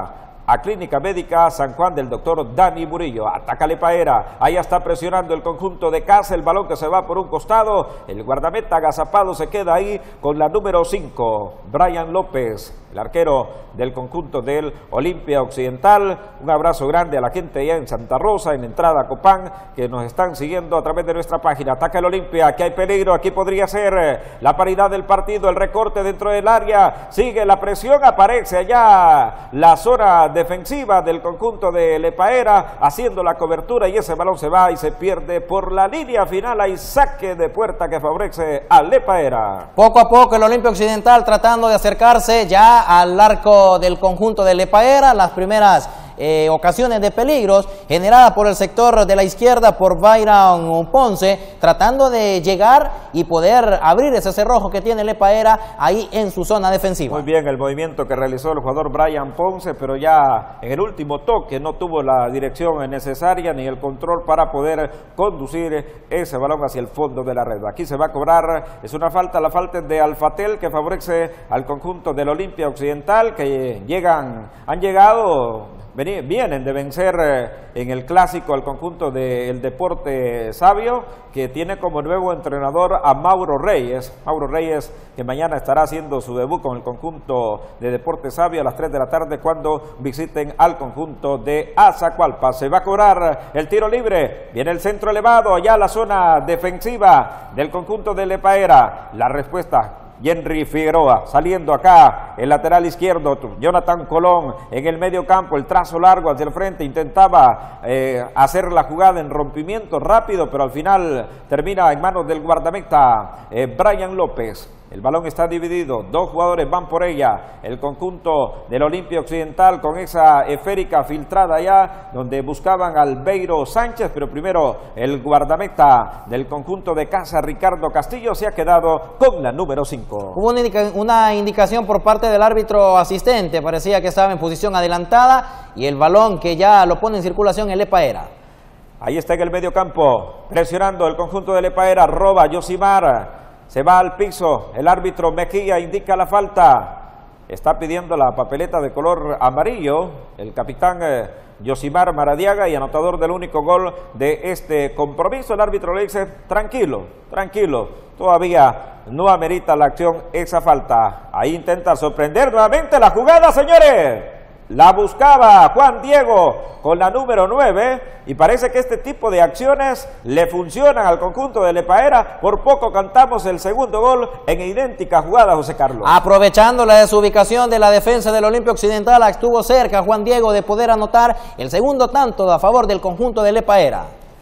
a Clínica Médica San Juan del doctor Dani Murillo. Ataca Lepaera, ahí está presionando el conjunto de casa, el balón que se va por un costado, el guardameta agazapado se queda ahí con la número cinco, Brian López, el arquero del conjunto del Olimpia Occidental. Un abrazo grande a la gente allá en Santa Rosa, en entrada a Copán, que nos están siguiendo a través de nuestra página. Ataca el Olimpia, aquí hay peligro, aquí podría ser la paridad del partido, el recorte dentro del área, sigue la presión, aparece allá la zona defensiva del conjunto de Lepaera, haciendo la cobertura y ese balón se va y se pierde por la línea final. Hay saque de puerta que favorece a Lepaera. Poco a poco el Olimpia Occidental tratando de acercarse ya al arco del conjunto de Lepaera. Las primeras eh, ocasiones de peligros generadas por el sector de la izquierda por Byron Ponce, tratando de llegar y poder abrir ese cerrojo que tiene Lepaera ahí en su zona defensiva. Muy bien el movimiento que realizó el jugador Brian Ponce, pero ya en el último toque no tuvo la dirección necesaria ni el control para poder conducir ese balón hacia el fondo de la red. Aquí se va a cobrar, es una falta, la falta de Alfatel que favorece al conjunto del Olimpia Occidental, que llegan, han llegado, vienen de vencer en el clásico al conjunto del Deporte Savio, que tiene como nuevo entrenador a Mauro Reyes. Mauro Reyes, que mañana estará haciendo su debut con el conjunto de Deporte Savio a las tres de la tarde cuando visiten al conjunto de Azacualpa. Se va a cobrar el tiro libre, viene el centro elevado, allá la zona defensiva del conjunto de Lepaera. La respuesta, Henry Figueroa, saliendo acá, el lateral izquierdo, Jonathan Colón en el medio campo, el trazo largo hacia el frente, intentaba eh, hacer la jugada en rompimiento rápido, pero al final termina en manos del guardameta eh, Brian López. El balón está dividido, dos jugadores van por ella, el conjunto del Olimpia Occidental con esa esférica filtrada allá, donde buscaban al Beiro Sánchez, pero primero el guardameta del conjunto de casa, Ricardo Castillo, se ha quedado con la número cinco. Hubo una, indica una indicación por parte del árbitro asistente, parecía que estaba en posición adelantada, y el balón que ya lo pone en circulación el Lepaera. Ahí está en el medio campo, presionando el conjunto de Lepaera, roba Yosimar. Se va al piso, el árbitro Mejía indica la falta, está pidiendo la papeleta de color amarillo, el capitán eh, Yosimar Maradiaga y anotador del único gol de este compromiso. El árbitro le dice, tranquilo, tranquilo, todavía no amerita la acción esa falta. Ahí intenta sorprender nuevamente la jugada, señores. La buscaba Juan Diego con la número nueve y parece que este tipo de acciones le funcionan al conjunto de Lepaera. Por poco cantamos el segundo gol en idéntica jugada, José Carlos. Aprovechando la desubicación de la defensa del Olimpia Occidental, estuvo cerca Juan Diego de poder anotar el segundo tanto a favor del conjunto de Lepaera.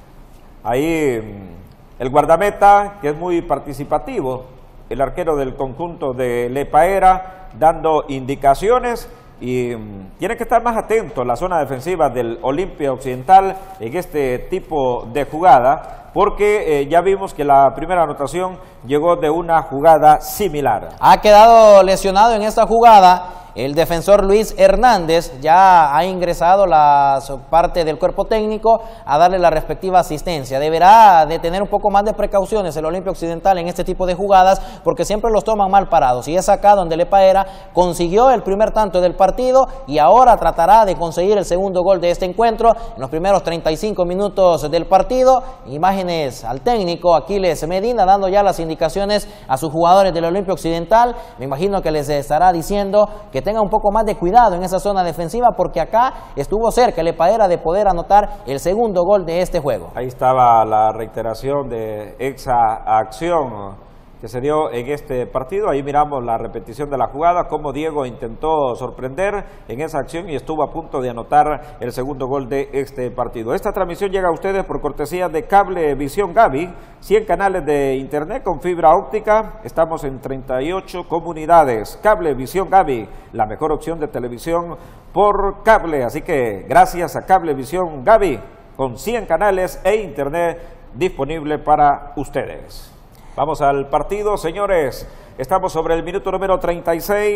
Ahí el guardameta, que es muy participativo, el arquero del conjunto de Lepaera, dando indicaciones. Y um, tiene que estar más atento en la zona defensiva del Olimpia Occidental en este tipo de jugada, porque eh, ya vimos que la primera anotación llegó de una jugada similar. Ha quedado lesionado en esta jugada el defensor Luis Hernández, ya ha ingresado la parte del cuerpo técnico a darle la respectiva asistencia. Deberá de tener un poco más de precauciones el Olimpia Occidental en este tipo de jugadas, porque siempre los toman mal parados. Y es acá donde Lepaera consiguió el primer tanto del partido y ahora tratará de conseguir el segundo gol de este encuentro en los primeros treinta y cinco minutos del partido. Imágenes al técnico Aquiles Medina dando ya las indicaciones a sus jugadores del Olimpia Occidental. Me imagino que les estará diciendo que tenga un poco más de cuidado en esa zona defensiva, porque acá estuvo cerca Lepaera de poder anotar el segundo gol de este juego. Ahí estaba la reiteración de esa acción que se dio en este partido. Ahí miramos la repetición de la jugada, cómo Diego intentó sorprender en esa acción y estuvo a punto de anotar el segundo gol de este partido. Esta transmisión llega a ustedes por cortesía de Cablevisión Gavi, cien canales de internet con fibra óptica. Estamos en treinta y ocho comunidades. Cablevisión Gavi, la mejor opción de televisión por cable. Así que gracias a Cablevisión Gavi, con cien canales e internet disponible para ustedes. Vamos al partido, señores. Estamos sobre el minuto número treinta y seis.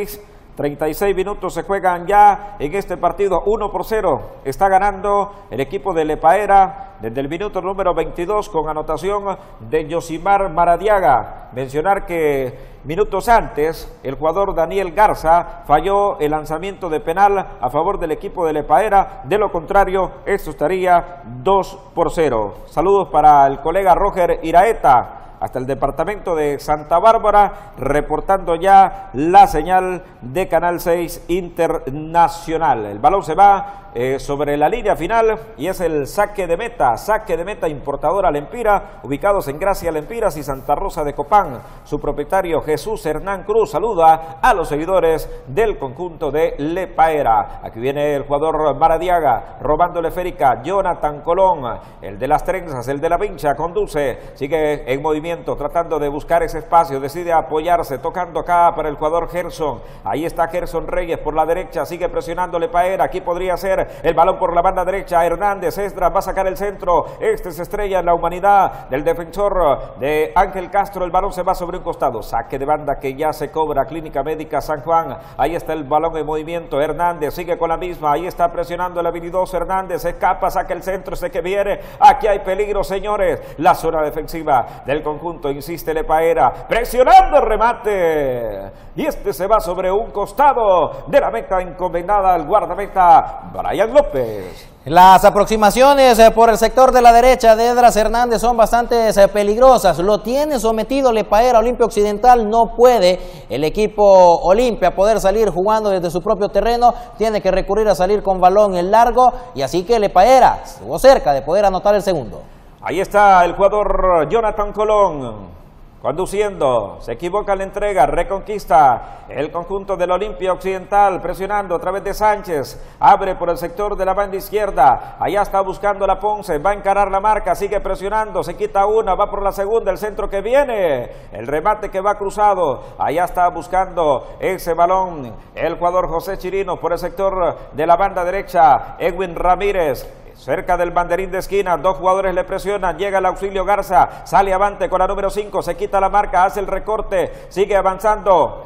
treinta y seis minutos se juegan ya en este partido, uno por cero. Está ganando el equipo de Lepaera desde el minuto número veintidós con anotación de Yosimar Maradiaga. Mencionar que minutos antes el jugador Daniel Garza falló el lanzamiento de penal a favor del equipo de Lepaera. De lo contrario, esto estaría dos por cero. Saludos para el colega Roger Iraeta, hasta el departamento de Santa Bárbara, reportando ya la señal de Canal seis Internacional. El balón se va eh, sobre la línea final y es el saque de meta, saque de meta Importadora Lempira, ubicados en Gracia Lempiras y Santa Rosa de Copán. Su propietario Jesús Hernán Cruz saluda a los seguidores del conjunto de Lepaera. Aquí viene el jugador Maradiaga, robándole férica, Jonathan Colón, el de las trenzas, el de la vincha, conduce, sigue en movimiento, tratando de buscar ese espacio, decide apoyarse, tocando acá para el jugador Gerson. Ahí está Gerson Reyes por la derecha, sigue presionando Lepaera. Aquí podría ser el balón por la banda derecha. Hernández Esdras va a sacar el centro. Este se estrella en la humanidad del defensor de Ángel Castro. El balón se va sobre un costado. Saque de banda que ya se cobra. Clínica Médica San Juan. Ahí está el balón en movimiento. Hernández sigue con la misma. Ahí está presionando el habilidoso Hernández. Escapa, saca el centro. Ese que viene. Aquí hay peligro, señores. La zona defensiva del conjunto, insiste Lepaera, presionando el remate, y este se va sobre un costado de la meta encomendada al guardameta Brian López. Las aproximaciones eh, por el sector de la derecha de Edras Hernández son bastante eh, peligrosas. Lo tiene sometido Lepaera. Olimpia Occidental no puede, el equipo Olimpia, poder salir jugando desde su propio terreno. Tiene que recurrir a salir con balón en largo, y así que Lepaera estuvo cerca de poder anotar el segundo. Ahí está el jugador Jonathan Colón, conduciendo, se equivoca la entrega, reconquista el conjunto del Olimpia Occidental, presionando a través de Sánchez, abre por el sector de la banda izquierda, allá está buscando la Ponce, va a encarar la marca, sigue presionando, se quita una, va por la segunda, el centro que viene, el remate que va cruzado, allá está buscando ese balón el jugador José Chirino por el sector de la banda derecha, Edwin Ramírez, cerca del banderín de esquina, dos jugadores le presionan, llega el auxilio Garza, sale avante con la número cinco, se quita la marca, hace el recorte, sigue avanzando.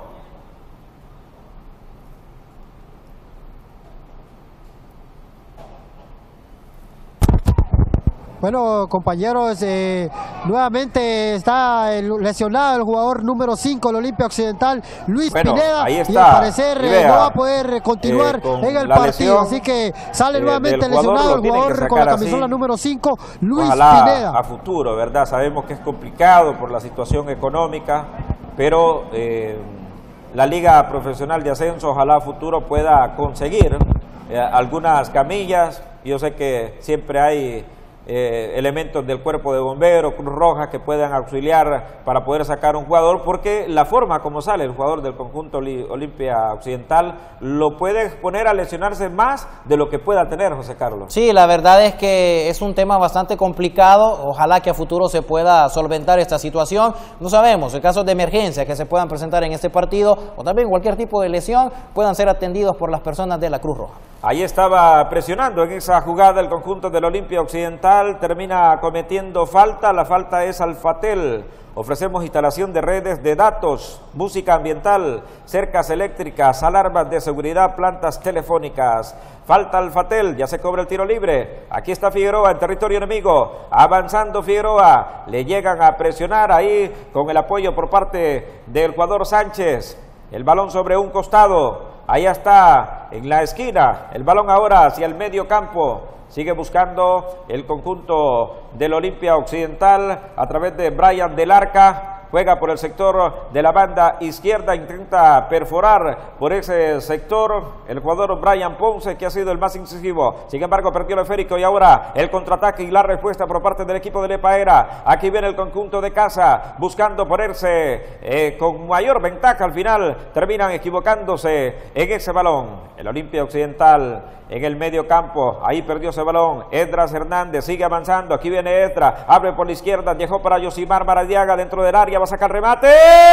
Bueno, compañeros, eh, nuevamente está el lesionado el jugador número cinco del Olimpia Occidental, Luis bueno, Pineda, ahí está. y al parecer y eh, no va a poder continuar eh, en el partido, así que sale eh, nuevamente lesionado el jugador con la camisola número cinco, Luis Ojalá Pineda. A futuro, ¿verdad? Sabemos que es complicado por la situación económica, pero eh, la Liga Profesional de Ascenso, ojalá a futuro pueda conseguir eh, algunas camillas. Yo sé que siempre hay Eh, elementos del cuerpo de bomberos, Cruz Roja, que puedan auxiliar para poder sacar un jugador, porque la forma como sale el jugador del conjunto Olimpia Occidental lo puede exponer a lesionarse más de lo que pueda tener, José Carlos. Sí, la verdad es que es un tema bastante complicado. Ojalá que a futuro se pueda solventar esta situación. No sabemos, en casos de emergencia que se puedan presentar en este partido, o también cualquier tipo de lesión, puedan ser atendidos por las personas de la Cruz Roja. Ahí estaba presionando en esa jugada el conjunto del Olimpia Occidental, termina cometiendo falta, la falta es Alfatel. Ofrecemos instalación de redes de datos, música ambiental, cercas eléctricas, alarmas de seguridad, plantas telefónicas. Falta Alfatel, ya se cobra el tiro libre. Aquí está Figueroa en territorio enemigo, avanzando Figueroa, le llegan a presionar ahí con el apoyo por parte del jugador Sánchez. El balón sobre un costado. Ahí está, en la esquina, el balón ahora hacia el medio campo, sigue buscando el conjunto del Olimpia Occidental a través de Brian del Arca, juega por el sector de la banda izquierda, intenta perforar por ese sector el jugador Brian Ponce, que ha sido el más incisivo, sin embargo perdió el esférico y ahora el contraataque y la respuesta por parte del equipo de Lepaera. Aquí viene el conjunto de casa, buscando ponerse eh, con mayor ventaja, al final terminan equivocándose en ese balón. El Olimpia Occidental en el medio campo, ahí perdió ese balón, Edras Hernández sigue avanzando, aquí viene Edras, abre por la izquierda, dejó para Yosimar Maradiaga dentro del área, va a sacar el remate,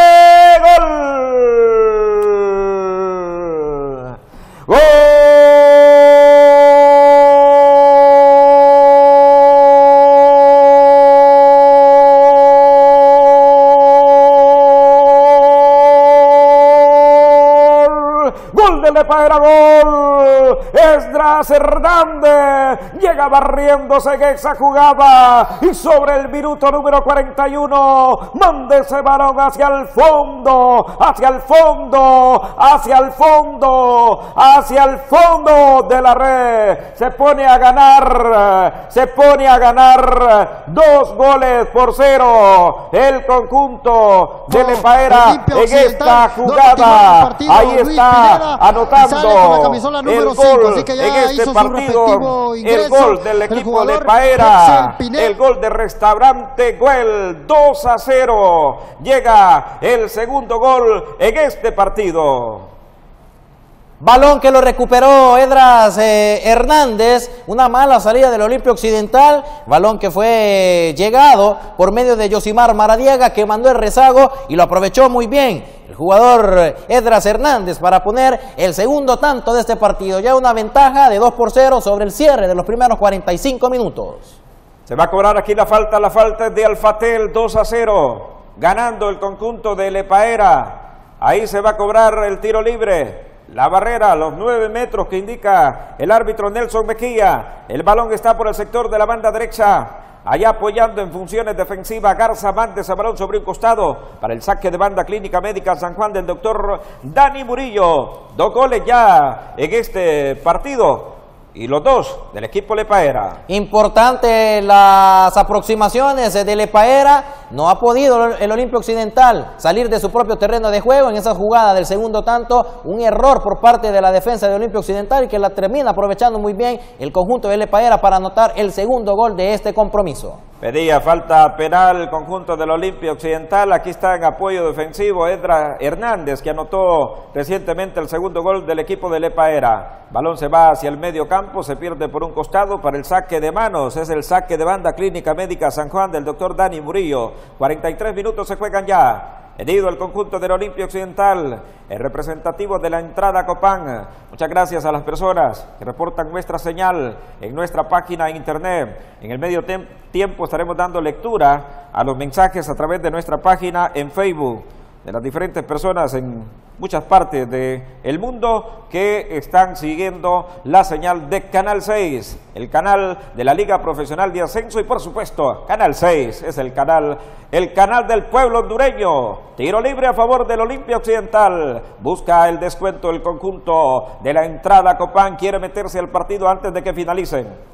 ¡gol! ¡Gol! de Lepaera, gol. Esdras Hernández llega barriéndose en esa jugada y sobre el minuto número cuarenta y uno manda ese balón hacia el fondo, hacia el fondo, hacia el fondo, hacia el fondo de la red. Se pone a ganar, se pone a ganar dos goles por cero el conjunto de Lepaera en esta jugada. Ahí está anotando el gol en este partido, el gol del equipo de Lepaera, el gol de Restaurante Güell, dos a cero. Llega el segundo gol en este partido. Balón que lo recuperó Esdras eh, Hernández, una mala salida del Olimpia Occidental, balón que fue llegado por medio de Yosimar Maradiaga, que mandó el rezago y lo aprovechó muy bien el jugador Esdras Hernández para poner el segundo tanto de este partido, ya una ventaja de dos por cero sobre el cierre de los primeros cuarenta y cinco minutos. Se va a cobrar aquí la falta, la falta es de Alfatel, dos a cero, ganando el conjunto de Lepaera. Ahí se va a cobrar el tiro libre. La barrera, los nueve metros que indica el árbitro Nelson Mejía. El balón está por el sector de la banda derecha. Allá apoyando en funciones defensivas Garza, manda ese balón sobre un costado para el saque de banda Clínica Médica San Juan del doctor Dani Murillo. Dos goles ya en este partido y los dos del equipo Lepaera. Importante las aproximaciones de Lepaera. No ha podido el Olimpia Occidental salir de su propio terreno de juego en esa jugada del segundo tanto. Un error por parte de la defensa de Olimpia Occidental, que la termina aprovechando muy bien el conjunto de Lepaera para anotar el segundo gol de este compromiso. Pedía falta penal el conjunto del Olimpia Occidental. Aquí está en apoyo defensivo Esdras Hernández, que anotó recientemente el segundo gol del equipo de Lepaera. Balón se va hacia el medio campo, se pierde por un costado para el saque de manos. Es el saque de banda Clínica Médica San Juan del doctor Dani Murillo. cuarenta y tres minutos se juegan ya. Herido el conjunto del Olimpia Occidental, el representativo de la entrada Copán. Muchas gracias a las personas que reportan nuestra señal en nuestra página en internet. En el medio tiempo estaremos dando lectura a los mensajes a través de nuestra página en Facebook, de las diferentes personas en muchas partes del mundo que están siguiendo la señal de Canal seis, el canal de la Liga Profesional de Ascenso, y por supuesto Canal seis es el canal, el canal del pueblo hondureño. Tiro libre a favor del Olimpia Occidental, busca el descuento el conjunto de la entrada Copán, quiere meterse al partido antes de que finalicen.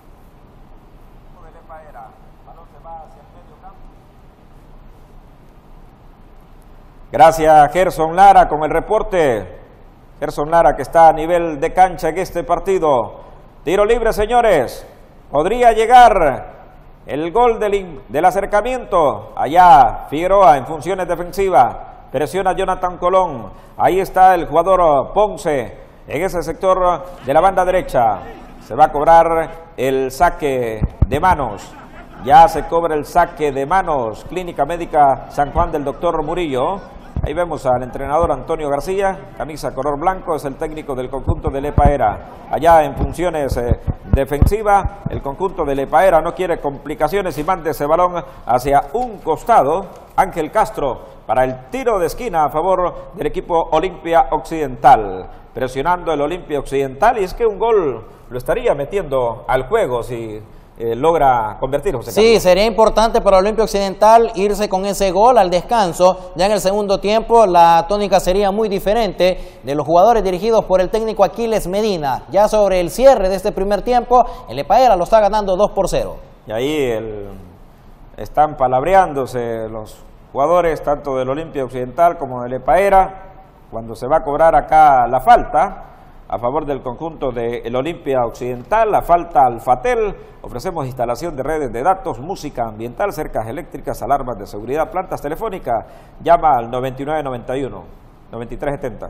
Gracias Gerson Lara con el reporte. Gerson Lara, que está a nivel de cancha en este partido. Tiro libre, señores. Podría llegar el gol del, del acercamiento. Allá Figueroa en funciones defensivas. Presiona Jonathan Colón. Ahí está el jugador Ponce en ese sector de la banda derecha. Se va a cobrar el saque de manos. Ya se cobra el saque de manos. Clínica Médica San Juan del doctor Murillo. Ahí vemos al entrenador Antonio García, camisa color blanco, es el técnico del conjunto de Lepaera. Allá en funciones eh, defensivas, el conjunto de Lepaera no quiere complicaciones y manda ese balón hacia un costado. Ángel Castro para el tiro de esquina a favor del equipo Olimpia Occidental. Presionando el Olimpia Occidental, y es que un gol lo estaría metiendo al juego si Eh, logra convertir, José Carlos. Sí, sería importante para Olimpia Occidental irse con ese gol al descanso. Ya en el segundo tiempo la tónica sería muy diferente de los jugadores dirigidos por el técnico Aquiles Medina. Ya sobre el cierre de este primer tiempo, el Lepaera lo está ganando dos por cero. Y ahí el, están palabreándose los jugadores tanto del Olimpia Occidental como del Lepaera cuando se va a cobrar acá la falta a favor del conjunto del Olimpia Occidental, la falta al Fatel. Ofrecemos instalación de redes de datos, música ambiental, cercas eléctricas, alarmas de seguridad, plantas telefónicas. Llama al noventa y nueve noventa y uno, noventa y tres setenta.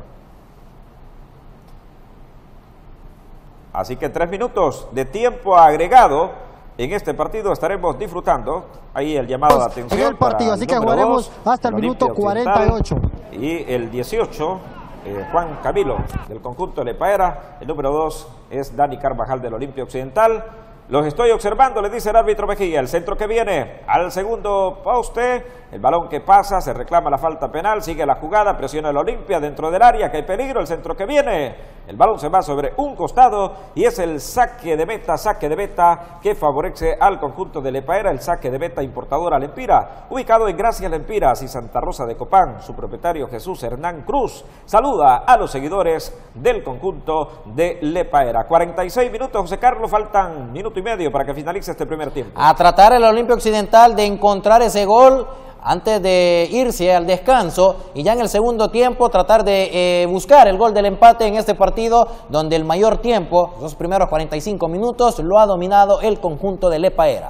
Así que tres minutos de tiempo agregado en este partido estaremos disfrutando. Ahí el llamado de atención. En el partido, así que jugaremos hasta el minuto cuarenta y ocho. Y el dieciocho. Eh, Juan Camilo del conjunto Lepaera, el número dos es Dani Carvajal del Olimpia Occidental. Los estoy observando, le dice el árbitro Mejía. El centro que viene al segundo poste, el balón que pasa, se reclama la falta penal, sigue la jugada, presiona el Olimpia dentro del área, que hay peligro, el centro que viene, el balón se va sobre un costado y es el saque de meta, saque de meta que favorece al conjunto de Lepaera, el saque de meta importadora Lempira, ubicado en Gracias Lempiras y Santa Rosa de Copán. Su propietario Jesús Hernán Cruz saluda a los seguidores del conjunto de Lepaera. cuarenta y seis minutos, José Carlos, faltan minuto y medio para que finalice este primer tiempo. A tratar el Olimpia Occidental de encontrar ese gol antes de irse al descanso y ya en el segundo tiempo tratar de eh, buscar el gol del empate en este partido donde el mayor tiempo, los primeros cuarenta y cinco minutos, lo ha dominado el conjunto de Lepaera.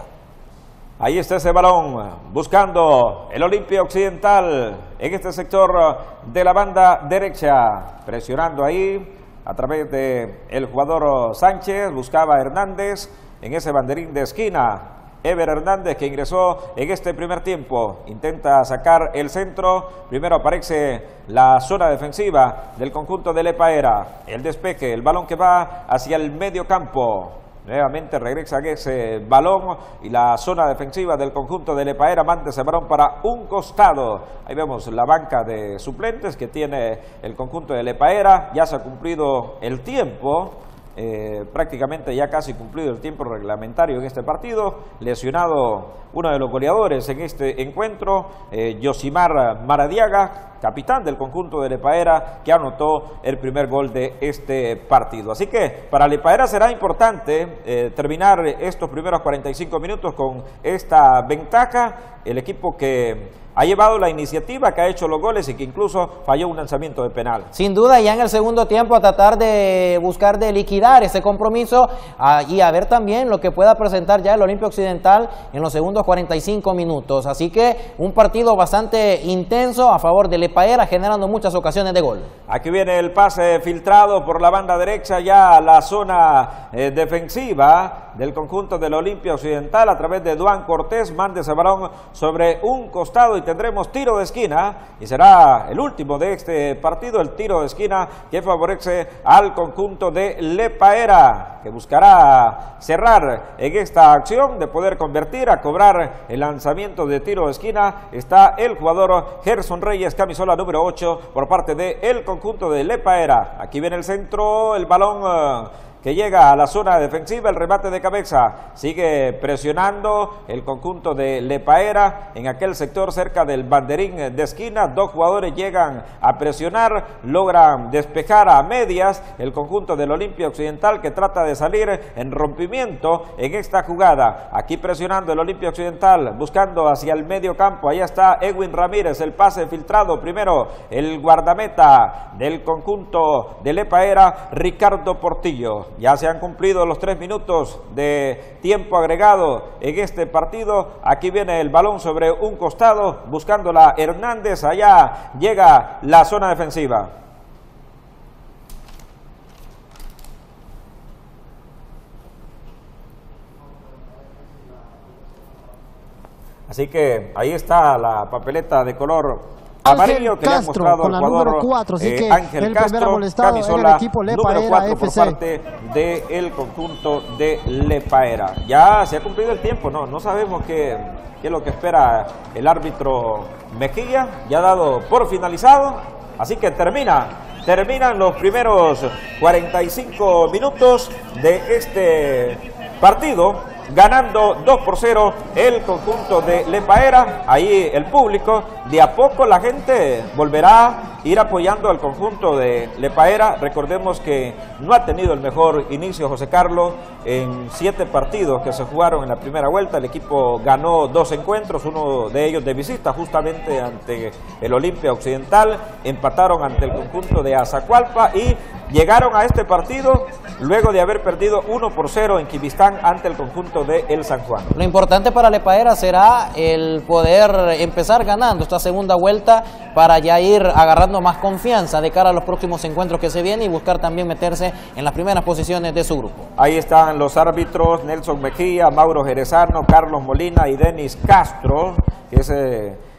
Ahí está ese balón, buscando el Olimpia Occidental en este sector de la banda derecha, presionando ahí a través de el jugador Sánchez, buscaba a Hernández en ese banderín de esquina. Ever Hernández, que ingresó en este primer tiempo, intenta sacar el centro, primero aparece la zona defensiva del conjunto de Lepaera, el despeje, el balón que va hacia el medio campo. Nuevamente regresa ese balón y la zona defensiva del conjunto de Lepaera manda ese balón para un costado. Ahí vemos la banca de suplentes que tiene el conjunto de Lepaera. Ya se ha cumplido el tiempo, eh, prácticamente ya casi cumplido el tiempo reglamentario en este partido. Lesionado uno de los goleadores en este encuentro, eh, Yosimar Maradiaga, capitán del conjunto de Lepaera, que anotó el primer gol de este partido. Así que para Lepaera será importante eh, terminar estos primeros cuarenta y cinco minutos con esta ventaja. El equipo que ha llevado la iniciativa, que ha hecho los goles y que incluso falló un lanzamiento de penal. Sin duda, ya en el segundo tiempo a tratar de buscar de liquidar ese compromiso ah, y a ver también lo que pueda presentar ya el Olimpia Occidental en los segundos cuarenta y cinco minutos. Así que un partido bastante intenso a favor de Lepaera, generando muchas ocasiones de gol. Aquí viene el pase filtrado por la banda derecha, ya a la zona eh, defensiva del conjunto del Olimpia Occidental a través de Duan Cortés. Manda ese balón sobre un costado y tendremos tiro de esquina y será el último de este partido, el tiro de esquina que favorece al conjunto de Lepaera, que buscará cerrar en esta acción de poder convertir, a cobrar el lanzamiento de tiro de esquina. Está el jugador Gerson Reyes, camisola número ocho, por parte del conjunto de Lepaera. Aquí viene el centro, el balón uh, que llega a la zona defensiva, el remate de cabeza, sigue presionando el conjunto de Lepaera en aquel sector cerca del banderín de esquina. Dos jugadores llegan a presionar, logran despejar a medias el conjunto del Olimpia Occidental, que trata de salir en rompimiento en esta jugada. Aquí presionando el Olimpia Occidental, buscando hacia el medio campo, ahí está Edwin Ramírez, el pase filtrado, primero el guardameta del conjunto de Lepaera, Ricardo Portillo. Ya se han cumplido los tres minutos de tiempo agregado en este partido. Aquí viene el balón sobre un costado, buscándola Hernández. Allá llega la zona defensiva. Así que ahí está la papeleta de color amarillo que Castro, le ha mostrado con la el jugador número cuatro, así eh, que Ángel el Castro, primer amonestado camisola en el equipo Lepaera número cuatro F C. por parte del conjunto de Lepaera. Ya se ha cumplido el tiempo, no, no sabemos qué, qué es lo que espera el árbitro Mejía, ya ha dado por finalizado, así que termina, terminan los primeros cuarenta y cinco minutos de este partido. Ganando dos por cero el conjunto de Lepaera. Ahí el público, de a poco la gente volverá a ir apoyando al conjunto de Lepaera. Recordemos que no ha tenido el mejor inicio José Carlos. En siete partidos que se jugaron en la primera vuelta, el equipo ganó dos encuentros, uno de ellos de visita justamente ante el Olimpia Occidental. Empataron ante el conjunto de Azacualpa y llegaron a este partido luego de haber perdido uno por cero en Quibistán ante el conjunto de El San Juan. Lo importante para Lepaera será el poder empezar ganando esta segunda vuelta para ya ir agarrando más confianza de cara a los próximos encuentros que se vienen y buscar también meterse en las primeras posiciones de su grupo. Ahí están los árbitros: Nelson Mejía, Mauro Jerezano, Carlos Molina y Denis Castro, que es eh,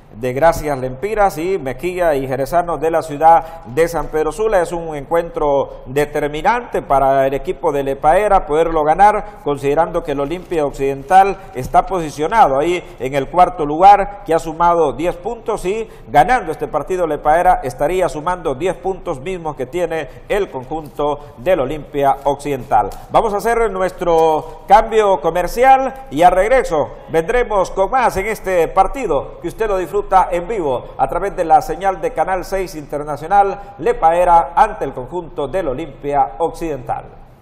de Gracias Lempiras y Mejía y Jerezanos de la ciudad de San Pedro Sula. Es un encuentro determinante para el equipo de Lepaera poderlo ganar, considerando que el Olimpia Occidental está posicionado ahí en el cuarto lugar, que ha sumado diez puntos, y ganando este partido Lepaera estaría sumando diez puntos mismos que tiene el conjunto del Olimpia Occidental. Vamos a hacer nuestro cambio comercial y al regreso vendremos con más en este partido que usted lo disfruta en vivo a través de la señal de Canal seis Internacional. Lepaera ante el conjunto del Olimpia Occidental.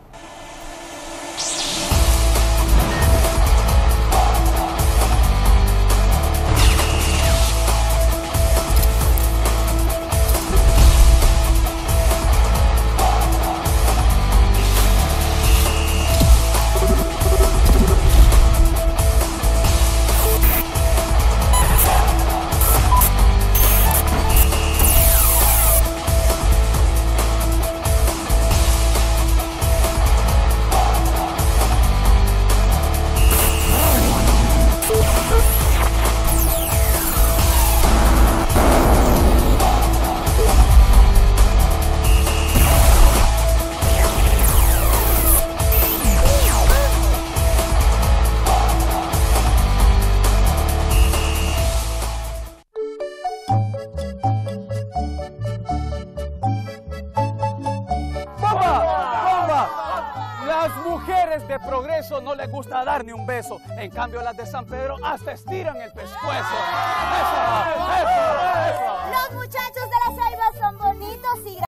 De Progreso no les gusta dar ni un beso, en cambio las de San Pedro hasta estiran el pescuezo. ¡Eso! ¡Eso! ¡Eso! Los muchachos de la Ceiba son bonitos y